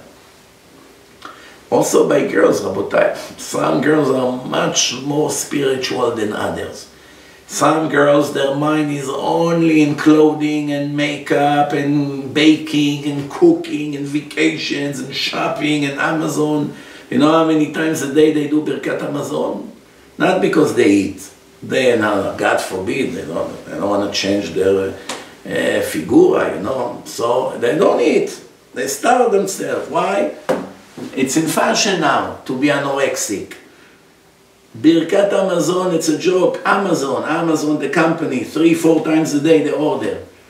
Also by girls, Rabotai. Some girls are much more spiritual than others. Some girls, their mind is only in clothing and makeup and baking and cooking and vacations and shopping and Amazon. You know how many times a day they do Birkat Amazon? Not because they eat. They, now, God forbid, they don't, they don't want to change their uh, figura, you know. So they don't eat. They starve themselves. Why? It's in fashion now to be anorexic. Birkat Amazon, it's a joke. Amazon, Amazon, the company, three, four times a day they order.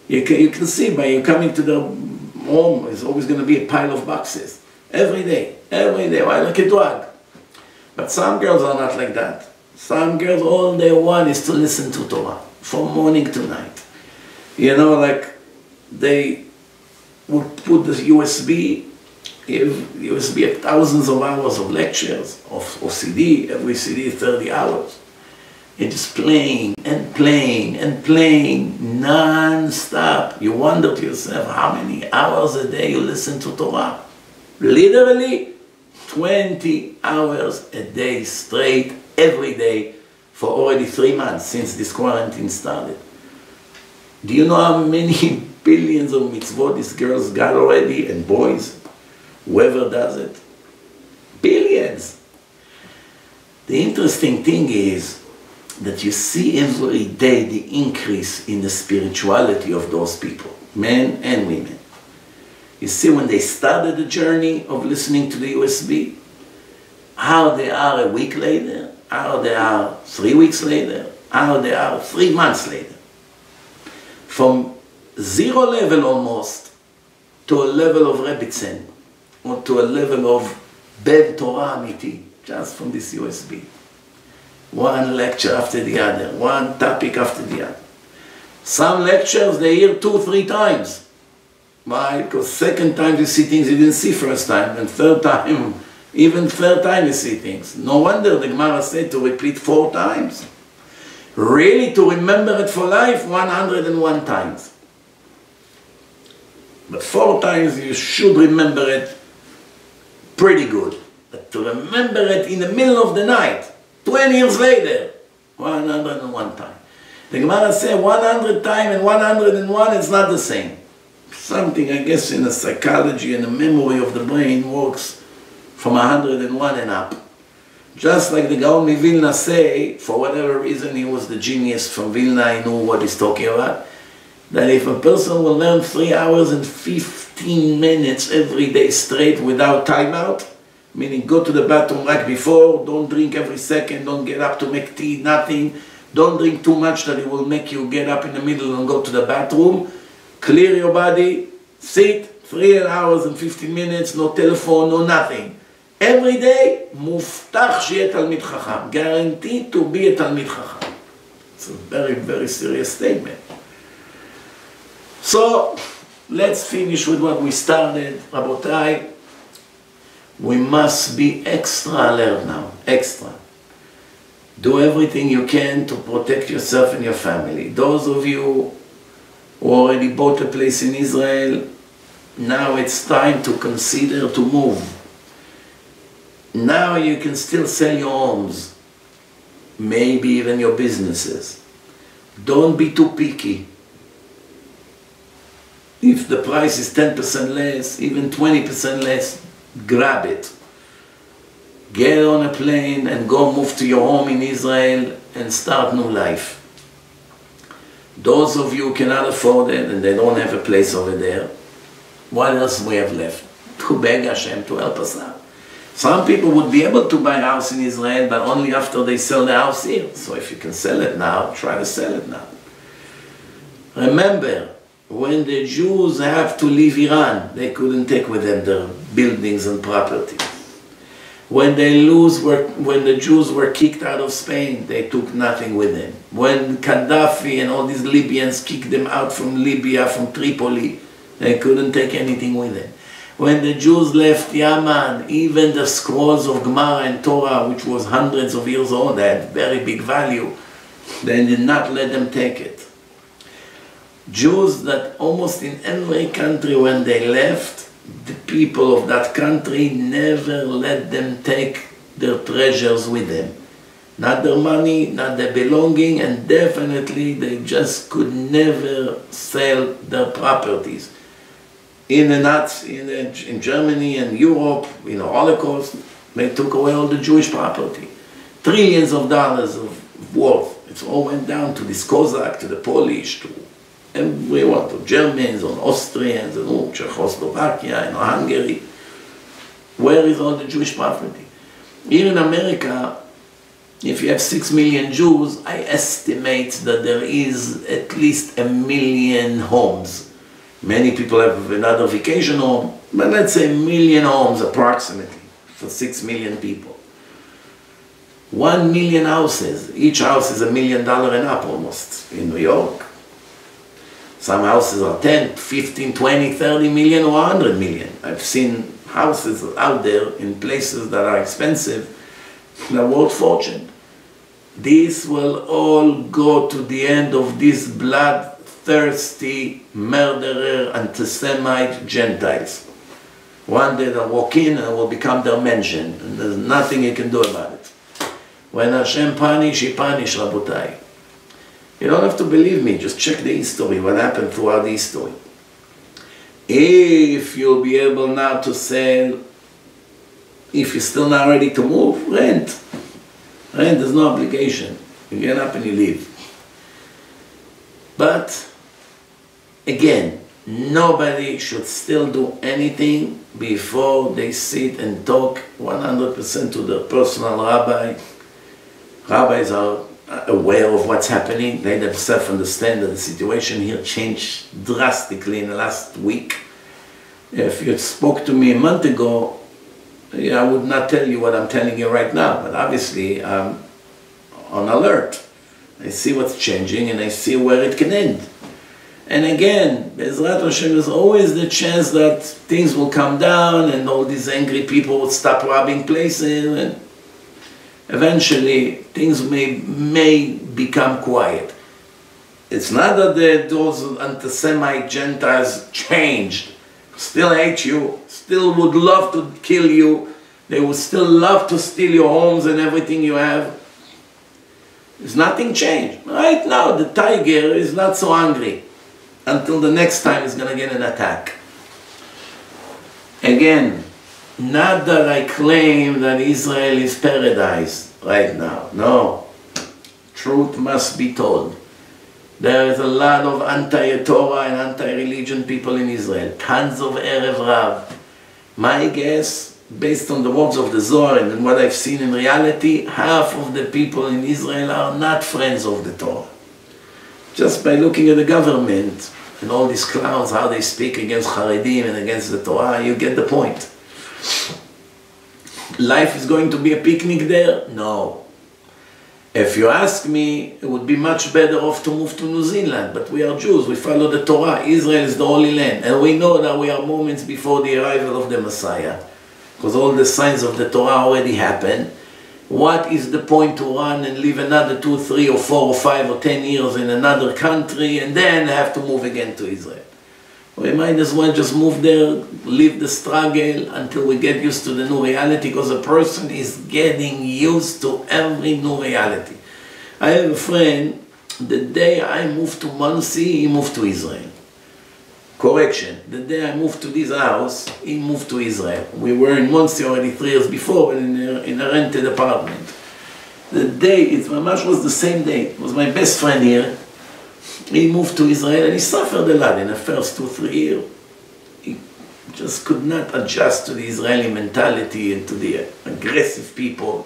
You can, you can see by you coming to the home, there's always going to be a pile of boxes. Every day, every day, why like a dog. But some girls are not like that. Some girls, all they want is to listen to Torah, from morning to night. You know, like, they would put the U S B, U S B at thousands of hours of lectures, of, of C D, every C D is thirty hours. You're just playing and playing and playing non-stop. You wonder to yourself how many hours a day you listen to Torah. Literally twenty hours a day straight, every day, for already three months since this quarantine started. Do you know how many billions of mitzvot these girls got already, and boys? Whoever does it. Billions. The interesting thing is that you see every day the increase in the spirituality of those people, men and women. You see when they started the journey of listening to the U S B, how they are a week later, how they are three weeks later, how they are three months later. From zero level almost to a level of Rebbitzen, or to a level of Ben Torah Amiti, just from this U S B. One lecture after the other, one topic after the other. Some lectures they hear two, three times. Why? Because second time you see things you didn't see first time, and third time, even third time you see things. No wonder the Gemara said to repeat four times. Really, to remember it for life, one hundred and one times. But four times you should remember it pretty good. But to remember it in the middle of the night, twenty years later, one hundred and one time. The Gemara says one hundred times and one hundred and one is not the same. Something, I guess, in the psychology and the memory of the brain works from one hundred and one and up. Just like the Gaon of Vilna say, for whatever reason he was the genius from Vilna, he knew what he's talking about, that if a person will learn three hours and fifteen minutes every day straight without timeout, meaning go to the bathroom right before, don't drink every second, don't get up to make tea, nothing, don't drink too much that it will make you get up in the middle and go to the bathroom, clear your body, sit, three hours and fifteen minutes, no telephone, no nothing. Every day, muftach שיהיה תלמיד חכם, guaranteed to be a תלמיד חכם. It's a very, very serious statement. So, let's finish with what we started. Rabotai, we must be extra alert now, extra. Do everything you can to protect yourself and your family. Those of you who already bought a place in Israel, now it's time to consider to move. Now you can still sell your homes, maybe even your businesses. Don't be too picky. If the price is ten percent less, even twenty percent less, grab it. Get on a plane and go move to your home in Israel and start new life. Those of you who cannot afford it and they don't have a place over there, what else we have left? To beg Hashem to help us out. Some people would be able to buy a house in Israel, but only after they sell the house here. So if you can sell it now, try to sell it now. Remember, when the Jews have to leave Iran, they couldn't take with them their buildings and property. When they lose, were, when the Jews were kicked out of Spain, they took nothing with them. When Gaddafi and all these Libyans kicked them out from Libya, from Tripoli, they couldn't take anything with them. When the Jews left Yemen, even the scrolls of Gemara and Torah, which was hundreds of years old, they had very big value, they did not let them take it. Jews that almost in every country when they left, the people of that country never let them take their treasures with them. Not their money, not their belonging, and definitely they just could never sell their properties. In the Nazi, in, the, in Germany and Europe, in the Holocaust, they took away all the Jewish property. Trillions of dollars of worth. It all went down to this Cossack, to the Polish, to everyone, to Germans, and Austrians, and oh, Czechoslovakia, and Hungary. Where is all the Jewish property? Here in America, If you have six million Jews, I estimate that there is at least a million homes. Many people have another vacation home, but let's say a million homes approximately for six million people. One million houses. Each house is a million dollar and up almost in New York. Some houses are ten, fifteen, twenty, thirty million or one hundred million. I've seen houses out there in places that are expensive that are worth fortune. This will all go to the end of this bloodthirsty, murderer, anti-Semite Gentiles. One day they'll walk in and it will become their mansion, and there's nothing you can do about it. When Hashem punish, He punish, Rabotai. You don't have to believe me, just check the history, what happened throughout the history. If you'll be able now to sell, if you're still not ready to move, rent. Rent, there's no obligation. You get up and you leave. But, again, nobody should still do anything before they sit and talk one hundred percent to their personal rabbi. Rabbis are aware of what's happening. They themselves understand that the situation here changed drastically in the last week. If you spoke to me a month ago, I would not tell you what I'm telling you right now, but obviously I'm on alert. I see what's changing and I see where it can end. And again, Bezrat Hashem, there's always the chance that things will come down and all these angry people will stop robbing places, and eventually things may, may become quiet. It's not that the, those anti-Semite Gentiles changed, still hate you, still would love to kill you, they would still love to steal your homes and everything you have. There's nothing changed. Right now the tiger is not so hungry until the next time he's going to get an attack. Again, not that I claim that Israel is paradise right now. No. Truth must be told. There is a lot of anti-Torah and anti-religion people in Israel. Tons of Erev Rav. My guess, based on the words of the Zohar and what I've seen in reality, half of the people in Israel are not friends of the Torah. Just by looking at the government and all these clowns, how they speak against Haredim and against the Torah, you get the point. Life is going to be a picnic there? No. If you ask me, it would be much better off to move to New Zealand, but we are Jews, we follow the Torah. Israel is the Holy Land, and we know that we are moments before the arrival of the Messiah, because all the signs of the Torah already happened. What is the point to run and live another two, three, or four, or five, or ten years in another country, and then have to move again to Israel? We might as well just move there, live the struggle until we get used to the new reality, because a person is getting used to every new reality. I have a friend, the day I moved to Muncie, he moved to Israel. Correction, the day I moved to this house, he moved to Israel. We were in Muncie already three years before, in a, in a rented apartment. The day, it was the same day, it was my best friend here. He moved to Israel and he suffered a lot in the first two, three years. He just could not adjust to the Israeli mentality and to the aggressive people.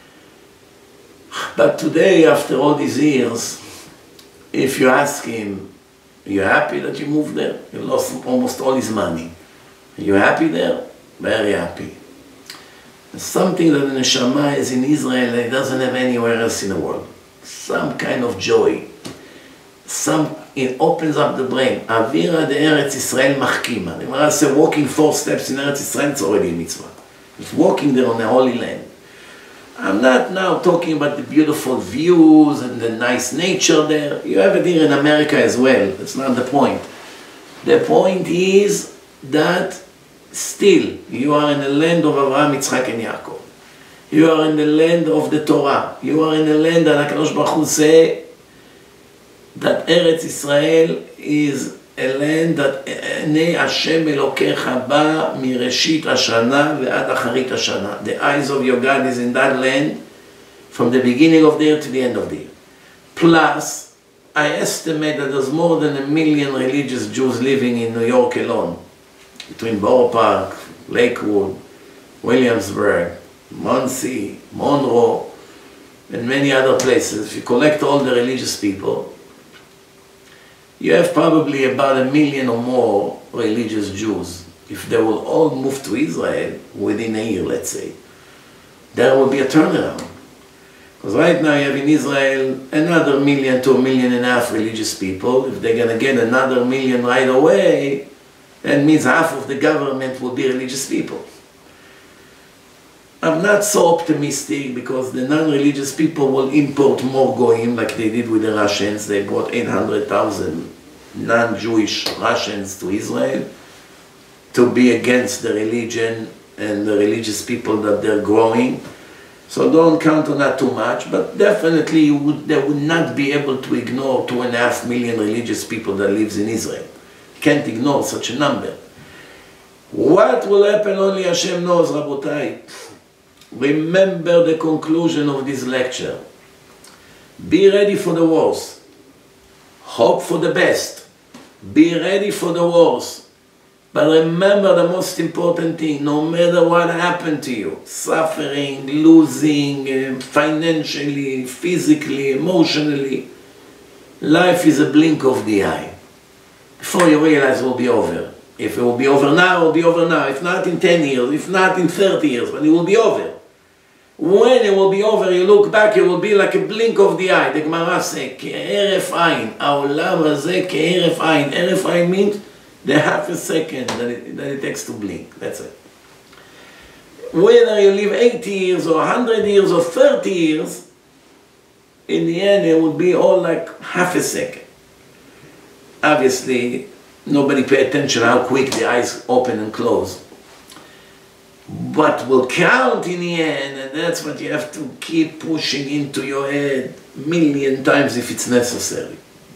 But today, after all these years, if you ask him, are you happy that you moved there? You lost almost all his money. Are you happy there? Very happy. There's something that the neshama is in Israel that he doesn't have anywhere else in the world. Some kind of joy. Some, it opens up the brain. Avira de Eretz Yisrael machkima. The Gemara says walking four steps in Eretz Yisrael is already a mitzvah. It's walking there on the Holy Land. I'm not now talking about the beautiful views and the nice nature there. You have it here in America as well. That's not the point. The point is that still you are in the land of Abraham, Yitzchak, and Yaakov. You are in the land of the Torah. You are in the land that HaKadosh Baruch Hu says that Eretz Israel is a land that Nei Hashem Elokecha ba mireshit hashana ve'ad acharit hashana. The eyes of your God is in that land from the beginning of the year to the end of the year. Plus, I estimate that there's more than a million religious Jews living in New York alone, between Borough Park, Lakewood, Williamsburg, Muncie, Monroe. and many other places, if you collect all the religious people, you have probably about a million or more religious Jews. If they will all move to Israel within a year, let's say, there will be a turnaround. Because right now you have in Israel another million to a million and a half religious people. If they're going to get another million right away, that means half of the government will be religious people. I'm not so optimistic because the non-religious people will import more goyim like they did with the Russians. They brought eight hundred thousand non-Jewish Russians to Israel to be against the religion and the religious people that they're growing. So don't count on that too much, but definitely you would, they would not be able to ignore two and a half million religious people that lives in Israel. You can't ignore such a number. What will happen only Hashem knows, Rabotai. Remember the conclusion of this lecture. Be ready for the worst. Hope for the best. Be ready for the worst. But remember the most important thing, no matter what happened to you, suffering, losing, financially, physically, emotionally, life is a blink of the eye. Before you realize it will be over. If it will be over now, it will be over now. If not in ten years, if not in thirty years, but it will be over. When it will be over, you look back, it will be like a blink of the eye. The Gemara says, כהרף עין, העולם הזה כהרף עין. הרף עין means the half a second that it, that it takes to blink. That's it. Whether you live eighty years or one hundred years or thirty years, in the end it will be all like half a second. Obviously, nobody pay attention how quick the eyes open and close. But will count in the end, and that's what you have to keep pushing into your head a million times if it's necessary.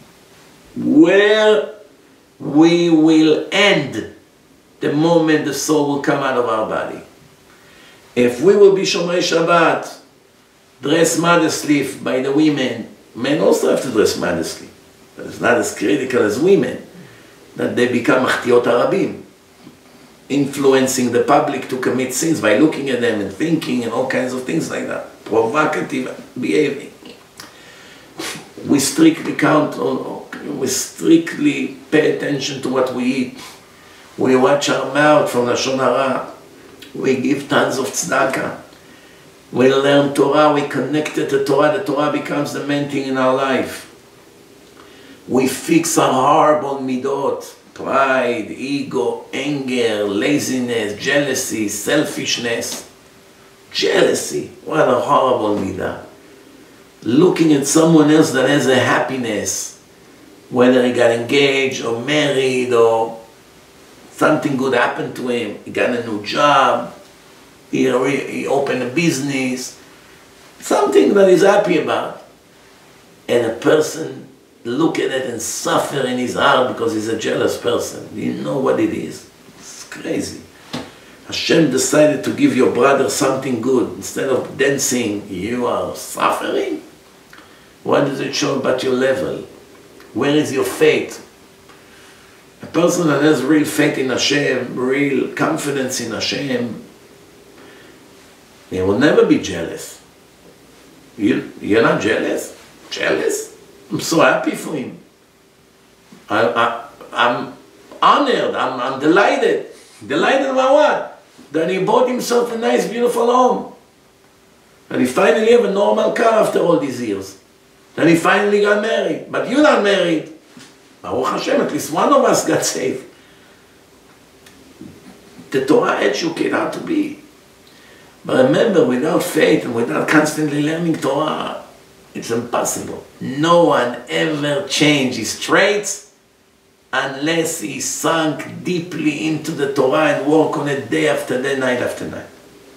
Where we will end the moment the soul will come out of our body. If we will be Shomrei Shabbat, dress modestly by the women, men also have to dress modestly. But it's not as critical as women, that they become Achtiot Arabim, influencing the public to commit sins by looking at them and thinking and all kinds of things like that. Provocative behavior. We strictly count on, we strictly pay attention to what we eat. We watch our mouth from Lashon Hara. We give tons of tzedakah. We learn Torah, we connect it to Torah, the Torah becomes the main thing in our life. We fix our horrible midot. Pride, ego, anger, laziness, jealousy, selfishness. Jealousy, what a horrible midah. Looking at someone else that has a happiness, whether he got engaged or married or something good happened to him, he got a new job, he, he opened a business, something that he's happy about. And a person look at it and suffer in his heart because he's a jealous person. You know what it is. It's crazy. Hashem decided to give your brother something good. Instead of dancing, you are suffering? What does it show about your level? Where is your faith? A person that has real faith in Hashem, real confidence in Hashem, he will never be jealous. You, you're not jealous? Jealous? I'm so happy for him. I, I, I'm honored, I'm, I'm delighted. Delighted about what? That he bought himself a nice, beautiful home. That he finally have a normal car after all these years. That he finally got married. But you're not married. Baruch Hashem, at least one of us got saved. The Torah educates how to be. But remember, without faith and without constantly learning Torah, it's impossible. No one ever changed his traits unless he sunk deeply into the Torah and worked on it day after day, night after night.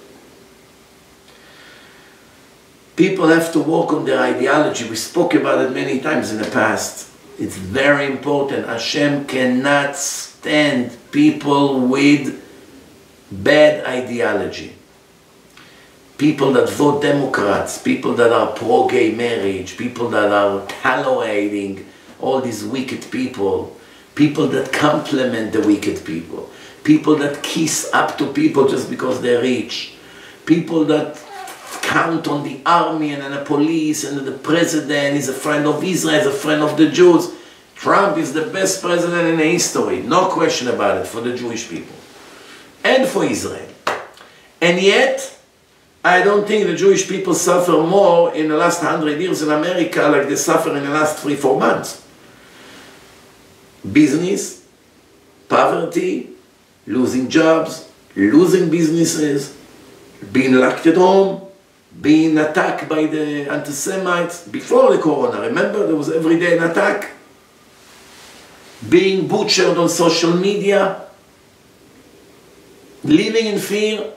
People have to work on their ideology. We spoke about it many times in the past. It's very important. Hashem cannot stand people with bad ideology. People that vote Democrats, people that are pro-gay marriage, people that are tolerating all these wicked people, people that compliment the wicked people, people that kiss up to people just because they're rich, people that count on the army and the police and the president is a friend of Israel, is a friend of the Jews. Trump is the best president in history, no question about it, for the Jewish people and for Israel. And yet, I don't think the Jewish people suffer more in the last hundred years in America like they suffer in the last three, four months. Business, poverty, losing jobs, losing businesses, being locked at home, being attacked by the anti-Semites before the corona. Remember, there was every day an attack. Being butchered on social media, living in fear,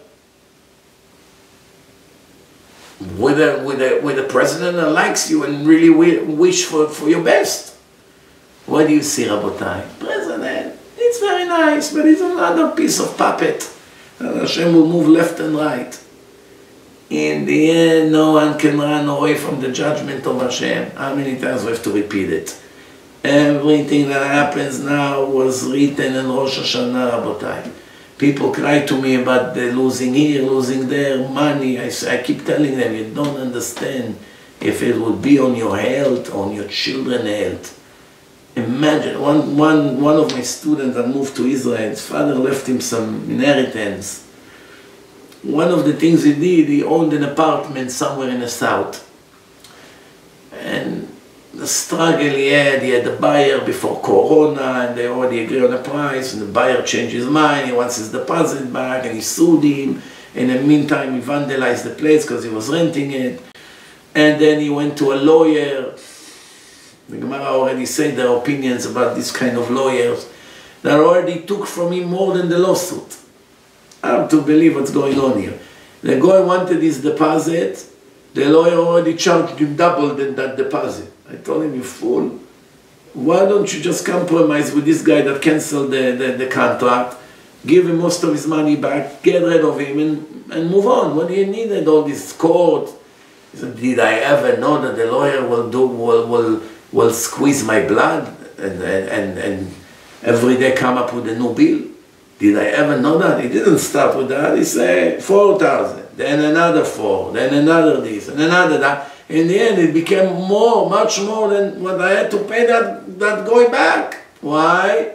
with a, with a, with a president that likes you and really wish for, for your best. What do you see, Rabotai? President, it's very nice, but it's another piece of puppet. And Hashem will move left and right. In the end, no one can run away from the judgment of Hashem. How many times we have to repeat it? Everything that happens now was written in Rosh Hashanah, Rabotai. People cry to me about the losing here, losing there, money. I, I keep telling them, you don't understand if it would be on your health, on your children's health. Imagine, one, one, one of my students that moved to Israel, his father left him some inheritance. One of the things he did, he owned an apartment somewhere in the south. And the struggle he had, he had a buyer before Corona, and they already agreed on the price, and the buyer changed his mind, he wants his deposit back, and he sued him. In the meantime, he vandalized the place because he was renting it. And then he went to a lawyer. The Gemara already said their opinions about this kind of lawyers that already took from him more than the lawsuit. I have to believe what's going on here. The guy wanted his deposit, the lawyer already charged him double than that deposit. I told him, you fool, why don't you just compromise with this guy that canceled the, the, the contract, give him most of his money back, get rid of him and, and move on. What do you need all this court? He said, did I ever know that the lawyer will do, will, will, will squeeze my blood and, and, and every day come up with a new bill? Did I ever know that? He didn't start with that. He said four thousand, then another four, then another this, and another that. In the end, it became more, much more than what I had to pay that, that going back. Why?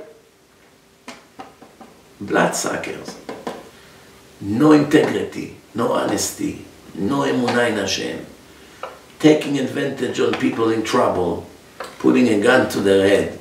Bloodsuckers. No integrity, no honesty, no emunah in Hashem. Taking advantage of people in trouble, putting a gun to their head.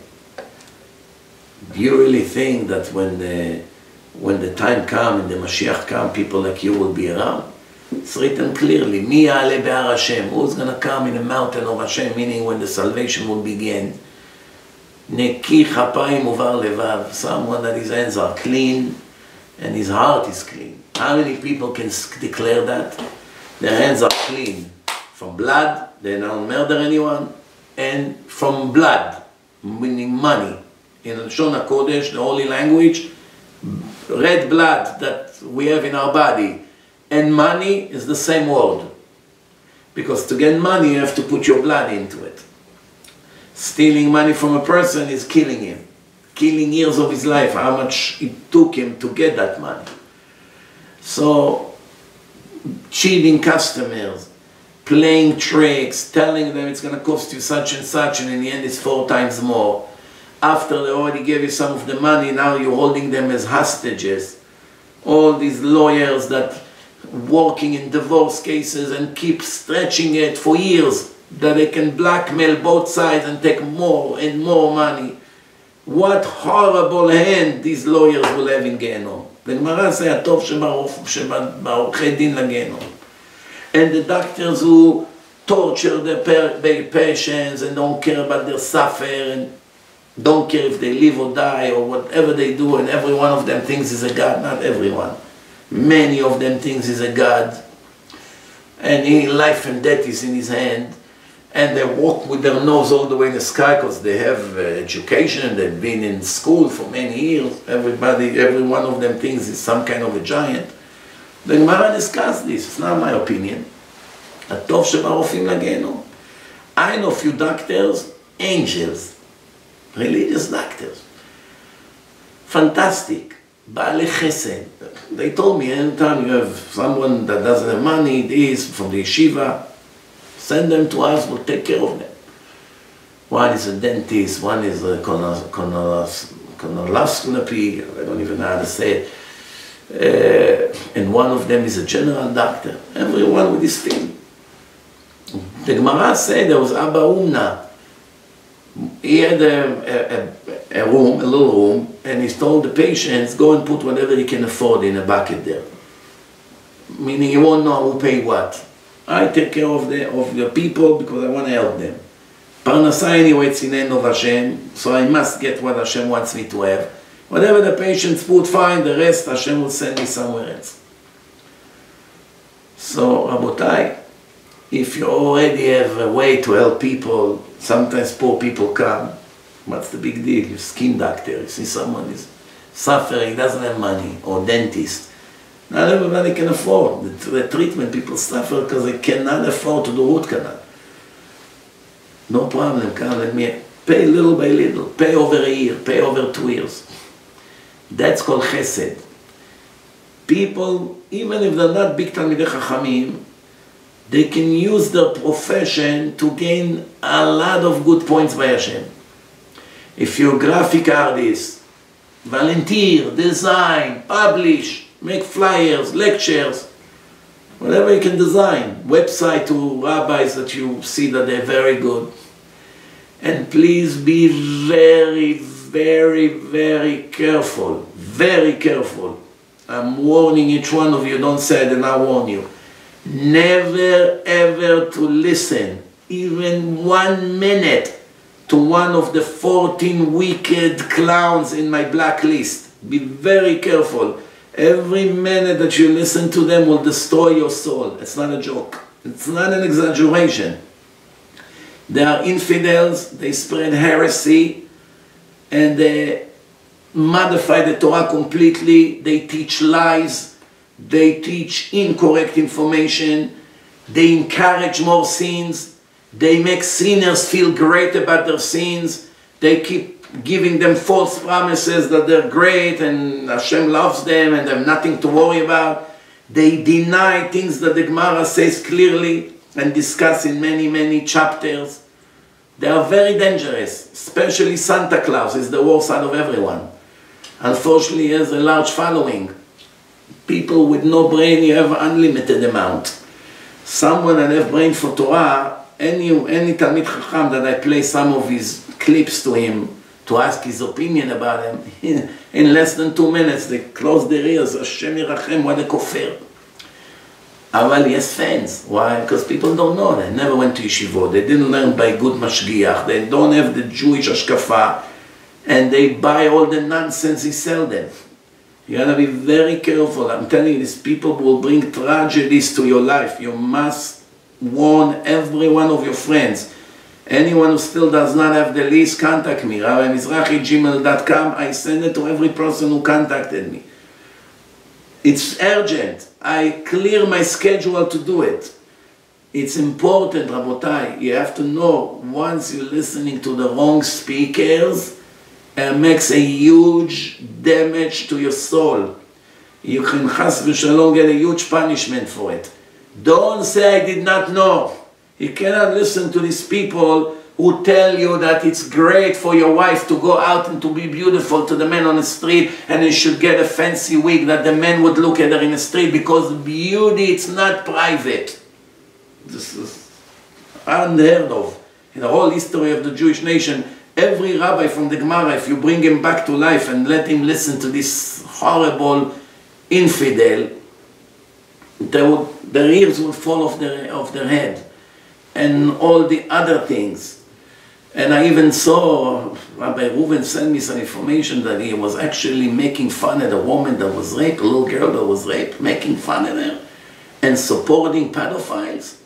Do you really think that when the, when the time comes and the Mashiach comes, people like you will be around? It's written clearly, Mi ya'aleh be'ar Hashem, who's going to come in the mountain of Hashem, meaning when the salvation will begin. Neki chapayim uvar levav, someone that his hands are clean and his heart is clean. How many people can declare that? Their hands are clean from blood, they don't murder anyone, and from blood, meaning money. In Lashon HaKodesh, the holy language, red blood that we have in our body, and money is the same word. Because to get money, you have to put your blood into it. Stealing money from a person is killing him. Killing years of his life, how much it took him to get that money. So, cheating customers, playing tricks, telling them it's going to cost you such and such, and in the end it's four times more. After they already gave you some of the money, now you're holding them as hostages. All these lawyers that working in divorce cases and keep stretching it for years, that they can blackmail both sides and take more and more money. What horrible hand these lawyers will have in Gehenom. The Gemara says, "Atov shebarochet din lagehenom." And the doctors who torture their patients and don't care about their suffering and don't care if they live or die or whatever they do, and every one of them thinks is a God. Not everyone. Many of them thinks is a God. And he, life and death is in his hand. And they walk with their nose all the way in the sky because they have uh, education, they've been in school for many years. Everybody, every one of them thinks is some kind of a giant. The Gemara discussed this, it's not my opinion. Atov shebarofim lagehenom. I know few doctors, angels, religious doctors. Fantastic. Ba'alei chesed. They told me, anytime you have someone that doesn't have money, this, from the yeshiva, send them to us, we'll take care of them. One is a dentist, one is a colonoscopy, I don't even know how to say it. Uh, and one of them is a general doctor. Everyone with his thing. The Gemara said there was Abba Umna. He had a, a, a room, a little room, and he told the patients, go and put whatever he can afford in a bucket there. Meaning he won't know who paid what. I take care of the, of the people because I want to help them. Parnasa anyway, it's in the end of Hashem, so I must get what Hashem wants me to have. Whatever the patients put, fine, the rest Hashem will send me somewhere else. So, Rabotai, if you already have a way to help people, sometimes poor people come, what's the big deal? You're a skin doctor, you see someone is suffering, doesn't have money, or dentist. Not everybody can afford the, the treatment. People suffer because they cannot afford to do root canal. No problem, come let me pay little by little, pay over a year, pay over two years. That's called chesed. People, even if they're not big Talmidei Chachamim, they can use their profession to gain a lot of good points by Hashem. If you're a graphic artist, volunteer, design, publish, make flyers, lectures, whatever you can design, website to rabbis that you see that they're very good. And please be very, very, very careful, very careful. I'm warning each one of you, don't say it and I warn you. Never ever to listen, even one minute, to one of the fourteen wicked clowns in my blacklist. Be very careful. Every minute that you listen to them will destroy your soul. It's not a joke. It's not an exaggeration. They are infidels, they spread heresy, and they modify the Torah completely. They teach lies, they teach incorrect information, they encourage more sins, they make sinners feel great about their sins, they keep giving them false promises that they're great and Hashem loves them and they have nothing to worry about. They deny things that the Gemara says clearly and discuss in many, many chapters. They are very dangerous, especially Santa Claus is the worst out of everyone. Unfortunately, he has a large following. People with no brain, you have unlimited amount. Someone that have brain for Torah, any, any Talmid Chacham that I play some of his clips to him, to ask his opinion about him, in, in less than two minutes they close their ears, Hashem Yirachem, what a kofir. Aval, yes, fans. Why? Because people don't know. They never went to yeshivot. They didn't learn by good mashgiach. They don't have the Jewish ashkafa. And they buy all the nonsense he sells them. You gotta be very careful. I'm telling you, these people will bring tragedies to your life. You must warn every one of your friends. Anyone who still does not have the list, contact me. Rabbi Mizrachi gmail dot com. I send it to every person who contacted me. It's urgent. I clear my schedule to do it. It's important, Rabotai. You have to know, once you're listening to the wrong speakers, it makes a huge damage to your soul. You can chas v'shalom get a huge punishment for it. Don't say I did not know. You cannot listen to these people who tell you that it's great for your wife to go out and to be beautiful to the men on the street and you should get a fancy wig that the men would look at her in the street because beauty, it's not private. This is unheard of. In the whole history of the Jewish nation, every rabbi from the Gemara, if you bring him back to life and let him listen to this horrible infidel, they would, their ears would fall off their, off their head. And all the other things. And I even saw Rabbi Reuven send me some information that he was actually making fun at a woman that was raped, a little girl that was raped, making fun of her, and supporting pedophiles.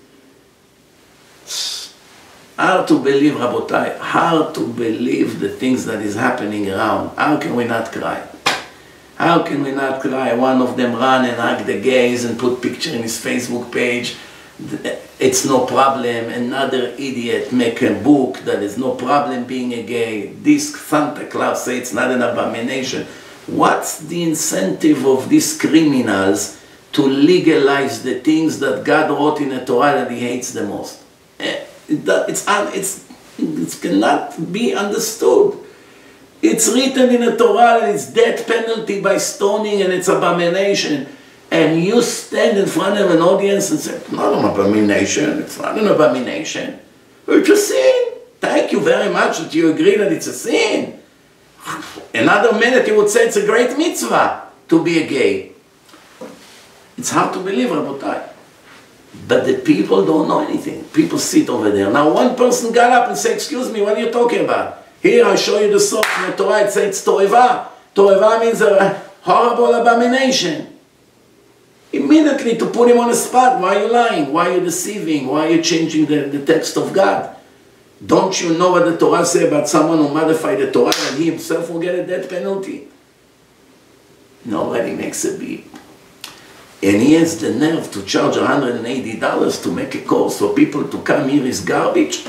Hard to believe, Rabotai, hard to believe the things that is happening around. How can we not cry? How can we not cry? One of them ran and hugged the gays and put picture in his Facebook page. It's no problem. Another idiot make a book that is no problem being a gay. This Santa Claus say it's not an abomination. What's the incentive of these criminals to legalize the things that God wrote in the Torah that he hates the most? It's, it's, it cannot be understood. It's written in the Torah that it's death penalty by stoning and it's abomination. And you stand in front of an audience and say, it's not an abomination, it's not an abomination. It's a sin. Thank you very much that you agree that it's a sin. Another minute you would say it's a great mitzvah to be a gay. It's hard to believe, Rabotai. But the people don't know anything. People sit over there. Now one person got up and said, excuse me, what are you talking about? Here I show you the source in the Torah, it says it's Toeva. Toeva means a horrible abomination. Immediately to put him on the spot, why are you lying? Why are you deceiving? Why are you changing the, the text of God? Don't you know what the Torah says about someone who modified the Torah and he himself will get a death penalty? Nobody makes a beep. And he has the nerve to charge one hundred eighty dollars to make a course for people to come here is garbage.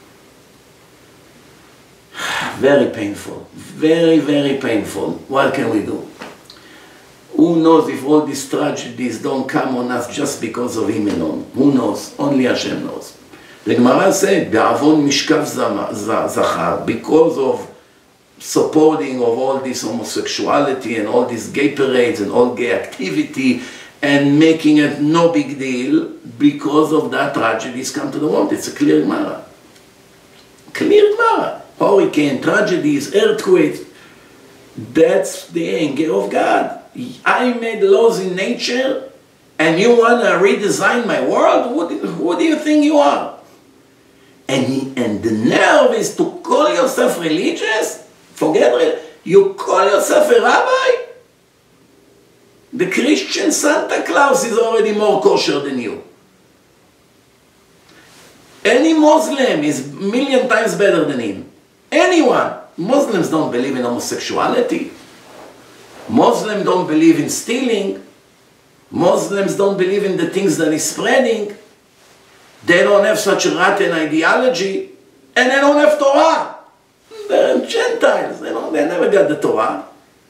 Very painful. Very, very painful. What can we do? Who knows if all these tragedies don't come on us just because of him alone? Who knows? Only Hashem knows. The Gemara said, "Be'avon mishkav zachar," because of supporting of all this homosexuality and all these gay parades and all gay activity and making it no big deal, because of that tragedies come to the world. It's a clear Gemara. Clear Gemara. Hurricane, tragedies, earthquakes. That's the anger of God. I made laws in nature and you want to redesign my world? Who do, who do you think you are? And, he, and the nerve is to call yourself religious? Forget it. You call yourself a rabbi? The Christian Santa Claus is already more kosher than you. Any Muslim is a million times better than him. Anyone. Muslims don't believe in homosexuality. Muslims don't believe in stealing. Muslims don't believe in the things that he's spreading. They don't have such a rotten ideology. And they don't have Torah. They're Gentiles. They, don't, they never got the Torah.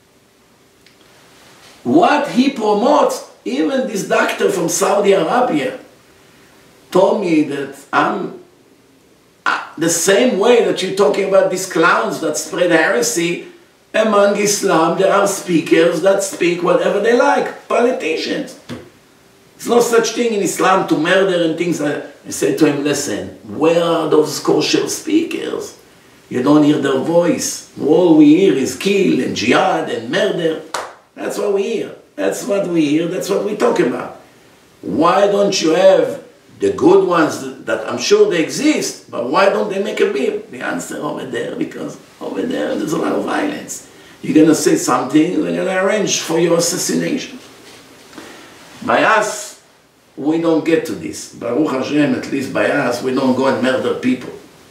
What he promotes, even this doctor from Saudi Arabia told me that I'm uh, the same way that you're talking about these clowns that spread heresy. Among Islam, there are speakers that speak whatever they like, politicians. There's no such thing in Islam to murder and things like that. I said to him, listen, where are those kosher speakers? You don't hear their voice. All we hear is kill and jihad and murder. That's what we hear. That's what we hear. That's what we talk about. Why don't you have the good ones that, that I'm sure they exist, but why don't they make a beep? The answer over there, because over there there's a lot of violence. You're going to say something, they're going to arrange for your assassination. By us, we don't get to this. Baruch Hashem, at least by us, we don't go and murder people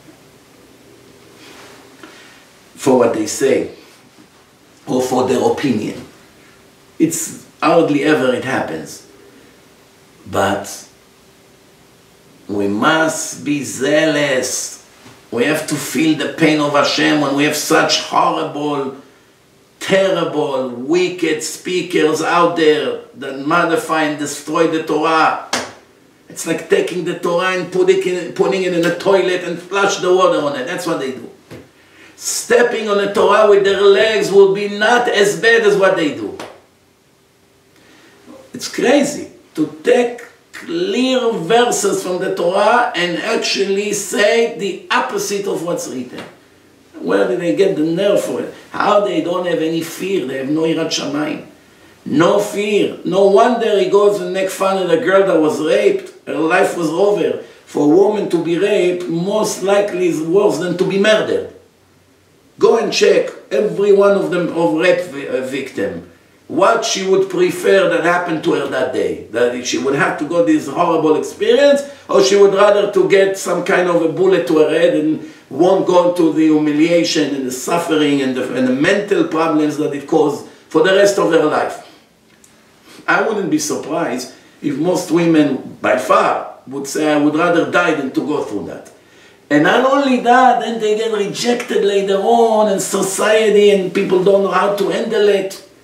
for what they say or for their opinion. It's hardly ever it happens. But we must be zealous. We have to feel the pain of Hashem when we have such horrible, terrible, wicked speakers out there that modify and destroy the Torah. It's like taking the Torah and put it in, putting it in a toilet and flush the water on it. That's what they do. Stepping on the Torah with their legs will be not as bad as what they do. It's crazy to take clear verses from the Torah and actually say the opposite of what's written. Where did they get the nerve for it? How they don't have any fear? They have no yirat shamayim. No fear. No wonder he goes and makes fun of the girl that was raped. Her life was over. For a woman to be raped, most likely is worse than to be murdered. Go and check every one of them of rape victim. What she would prefer that happened to her that day. That she would have to go this horrible experience, or she would rather to get some kind of a bullet to her head and won't go to the humiliation and the suffering and the, and the mental problems that it caused for the rest of her life. I wouldn't be surprised if most women, by far, would say, I would rather die than to go through that. And not only that, then they get rejected later on in society and people don't know how to handle it.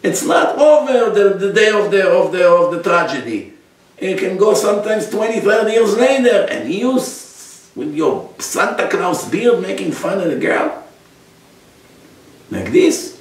It's not over the, the day of the, of, the, of the tragedy. It can go sometimes twenty, thirty years later, and you, with your Santa Claus beard, making fun of the girl? Like this?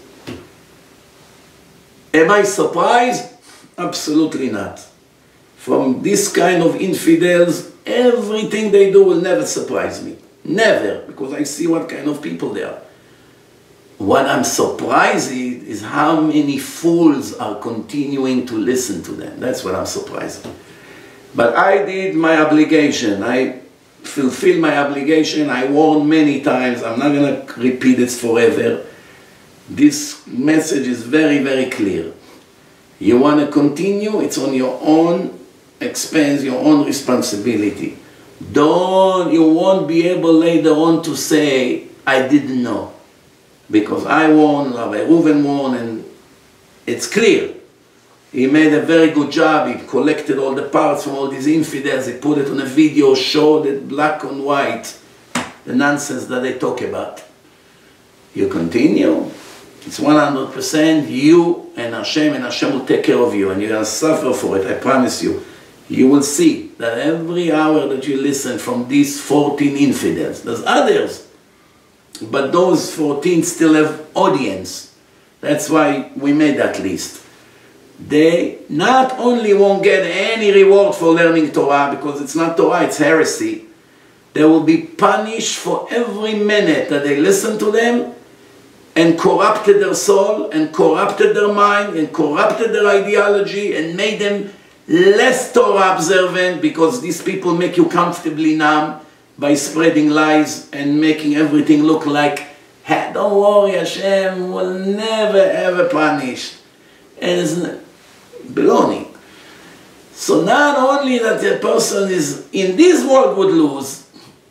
Am I surprised? Absolutely not. From this kind of infidels, everything they do will never surprise me. Never, because I see what kind of people they are. What I'm surprised is how many fools are continuing to listen to them. That's what I'm surprised. But I did my obligation. I fulfilled my obligation. I warned many times. I'm not going to repeat it forever. This message is very, very clear. You want to continue, it's on your own expense, your own responsibility. Don't, you won't be able later on to say, I didn't know. Because I warned, Rabbi Reuven warned, and it's clear. He made a very good job. He collected all the parts from all these infidels. He put it on a video, showed it black and white, the nonsense that they talk about. You continue, it's one hundred percent you and Hashem, and Hashem will take care of you, and you're going to suffer for it, I promise you. You will see that every hour that you listen from these fourteen infidels, there's others, but those fourteen still have audience. That's why we made that list. They not only won't get any reward for learning Torah, because it's not Torah, it's heresy. They will be punished for every minute that they listen to them and corrupted their soul and corrupted their mind and corrupted their ideology and made them less Torah observant, because these people make you comfortably numb by spreading lies and making everything look like, hey, don't worry, Hashem will never ever punish. And it's baloney. So not only that the person is in this world would lose,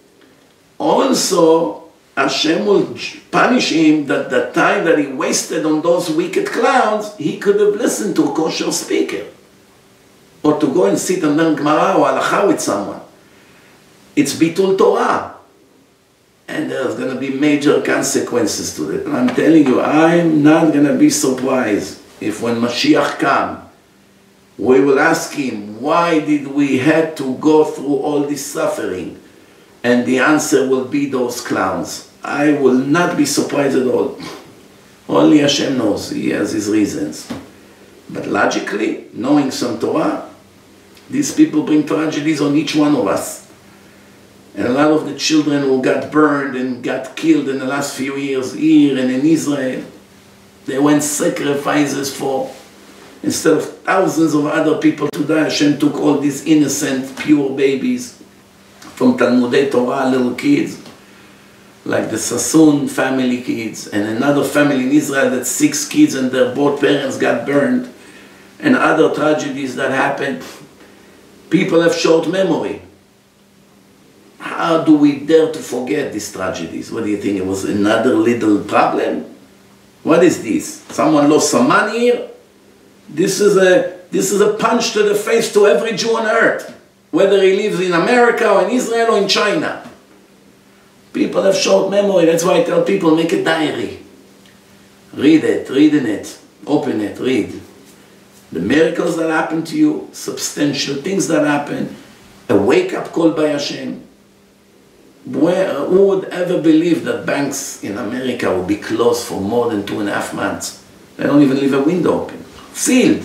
also Hashem will punish him that the time that he wasted on those wicked clowns, he could have listened to a kosher speaker, or to go and sit and learn Gemara or Halacha with someone. It's bitul Torah. And there's going to be major consequences to it. And I'm telling you, I'm not going to be surprised if when Mashiach comes, we will ask him, why did we have to go through all this suffering? And the answer will be those clowns. I will not be surprised at all. Only Hashem knows. He has his reasons. But logically, knowing some Torah, these people bring tragedies on each one of us. And a lot of the children who got burned and got killed in the last few years here and in Israel, they went sacrifices for, instead of thousands of other people to die, Hashem took all these innocent, pure babies from Talmudei Torah, little kids, like the Sassoon family kids, and another family in Israel that six kids and their both parents got burned, and other tragedies that happened. People have short memory. How do we dare to forget these tragedies? What do you think? It was another little problem? What is this? Someone lost some money here? This is a, this is a punch to the face to every Jew on earth, whether he lives in America or in Israel or in China. People have short memory. That's why I tell people, make a diary. Read it, read in it, open it, read. The miracles that happen to you, substantial things that happen, a wake-up call by Hashem. Where, who would ever believe that banks in America will be closed for more than two and a half months? They don't even leave a window open. Sealed.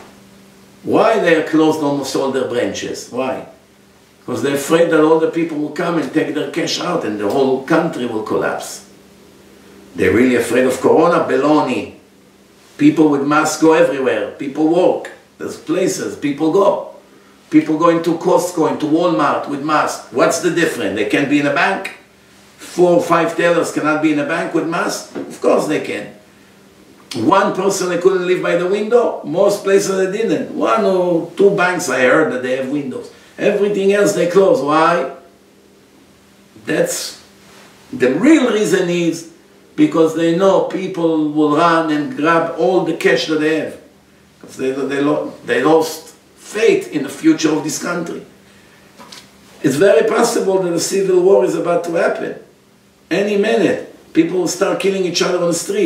Why they are closed almost all their branches? Why? Because they're afraid that all the people will come and take their cash out and the whole country will collapse. They're really afraid of Corona? Baloney. People with masks go everywhere. People walk. There's places. People go. People go into Costco, into Walmart with masks. What's the difference? They can't be in a bank? Four or five tellers cannot be in a bank with masks? Of course they can. One person they couldn't live by the window? Most places they didn't. One or two banks I heard that they have windows. Everything else they close. Why? That's the real reason is because they know people will run and grab all the cash that they have. Because they, they, they lost faith in the future of this country. It's very possible that a civil war is about to happen. Any minute, people will start killing each other on the street.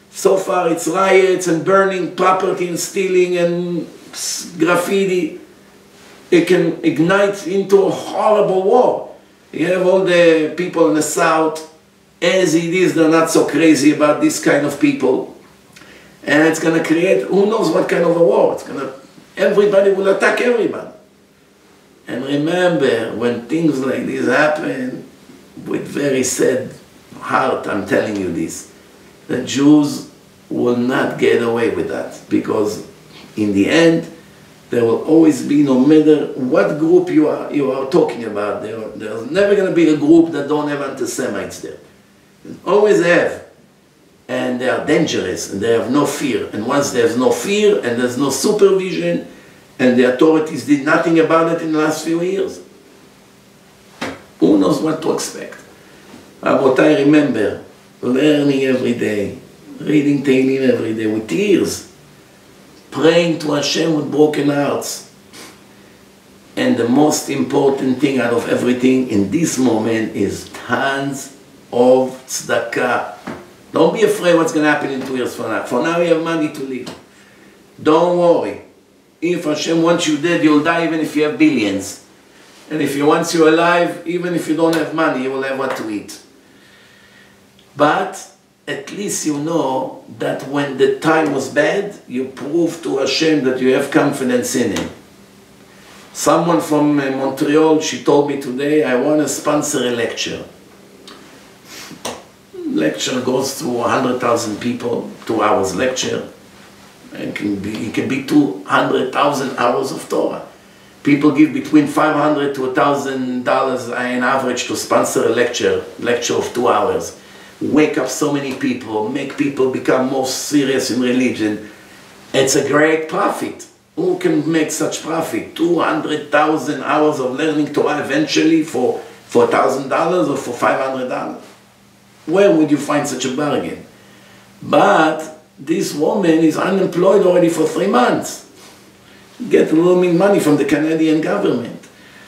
So far it's riots and burning property and stealing and graffiti. It can ignite into a horrible war. You have all the people in the south, as it is, they're not so crazy about this kind of people. And it's going to create, who knows what kind of a war. It's going to, everybody will attack everybody. And remember, when things like this happen, with very sad heart, I'm telling you this, the Jews will not get away with that, because in the end, there will always be, no matter what group you are, you are talking about, there, there's never going to be a group that don't have anti-Semites there. They always have. And they are dangerous, and they have no fear. And once there's no fear, and there's no supervision, and the authorities did nothing about it in the last few years, who knows what to expect? But I remember learning every day, reading Tehillim every day with tears, praying to Hashem with broken hearts. And the most important thing out of everything in this moment is tons of tzedakah. Don't be afraid what's going to happen in two years from now. For now you have money to live. Don't worry. If Hashem wants you dead, you'll die even if you have billions. And if He wants you alive, even if you don't have money, you will have what to eat. But at least you know that when the time was bad, you proved to Hashem that you have confidence in Him. Someone from Montreal, she told me today, I want to sponsor a lecture. Lecture goes to one hundred thousand people, two hours lecture. It can be, it can be two hundred thousand hours of Torah. People give between five hundred to one thousand dollars in average to sponsor a lecture, lecture of two hours. Wake up so many people, make people become more serious in religion. It's a great profit. Who can make such profit? two hundred thousand hours of learning Torah eventually for, for one thousand dollars or for five hundred dollars? Where would you find such a bargain? But this woman is unemployed already for three months. Get roaming money from the Canadian government.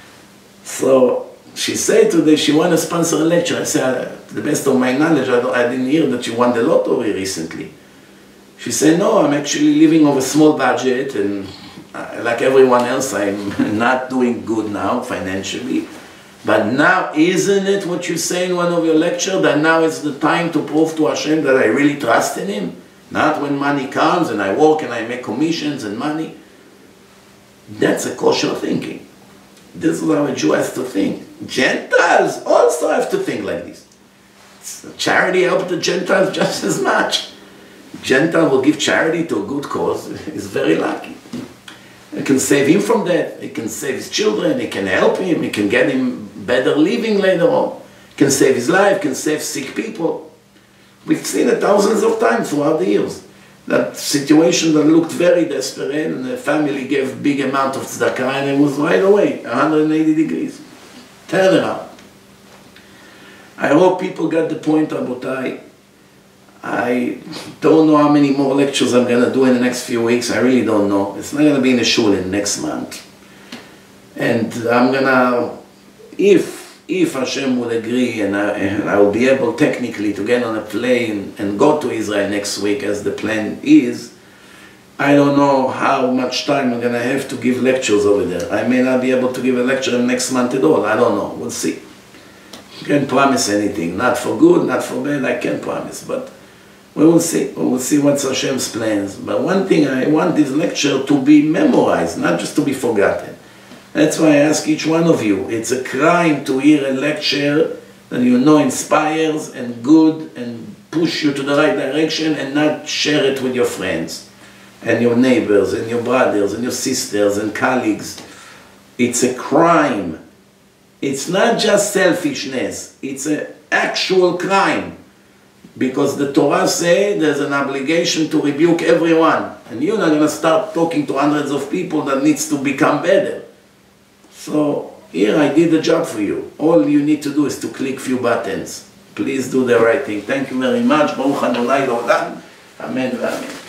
So she said today she wants to sponsor a lecture. I said, to the best of my knowledge, I, don't, I didn't hear that you won the lottery recently. She said, no, I'm actually living on a small budget, and uh, like everyone else, I'm not doing good now financially. But now, isn't it what you say in one of your lectures, that now is the time to prove to Hashem that I really trust in Him? Not when money comes and I work and I make commissions and money. That's a kosher thinking. This is how a Jew has to think. Gentiles also have to think like this. Charity helps the Gentiles just as much. Gentile will give charity to a good cause. He's very lucky. It can save him from death. It can save his children. It can help him. It can get him better living later on. It can save his life. It can save sick people. We've seen it thousands of times throughout the years. That situation that looked very desperate, and the family gave big amount of tzedakah, and it was right away, one hundred eighty degrees. Turn around. I hope people got the point, Rabotai. I don't know how many more lectures I'm going to do in the next few weeks. I really don't know. It's not going to be in the shul in next month. And I'm going to, if, if Hashem will agree, and I, and I will be able technically to get on a plane and go to Israel next week as the plan is, I don't know how much time I'm going to have to give lectures over there. I may not be able to give a lecture next month at all. I don't know. We'll see. I can't promise anything. Not for good, not for bad, I can't promise. But we will see. We will see what's Hashem's plans. But one thing, I want this lecture to be memorized, not just to be forgotten. That's why I ask each one of you. It's a crime to hear a lecture that you know inspires and good and push you to the right direction, and not share it with your friends and your neighbors and your brothers and your sisters and colleagues. It's a crime. It's not just selfishness. It's an actual crime. Because the Torah says there's an obligation to rebuke everyone. And you're not going to start talking to hundreds of people that needs to become better. So here I did the job for you. All you need to do is to click few buttons. Please do the right thing. Thank you very much. Baruch Adonai L'olam. Amen. Amen.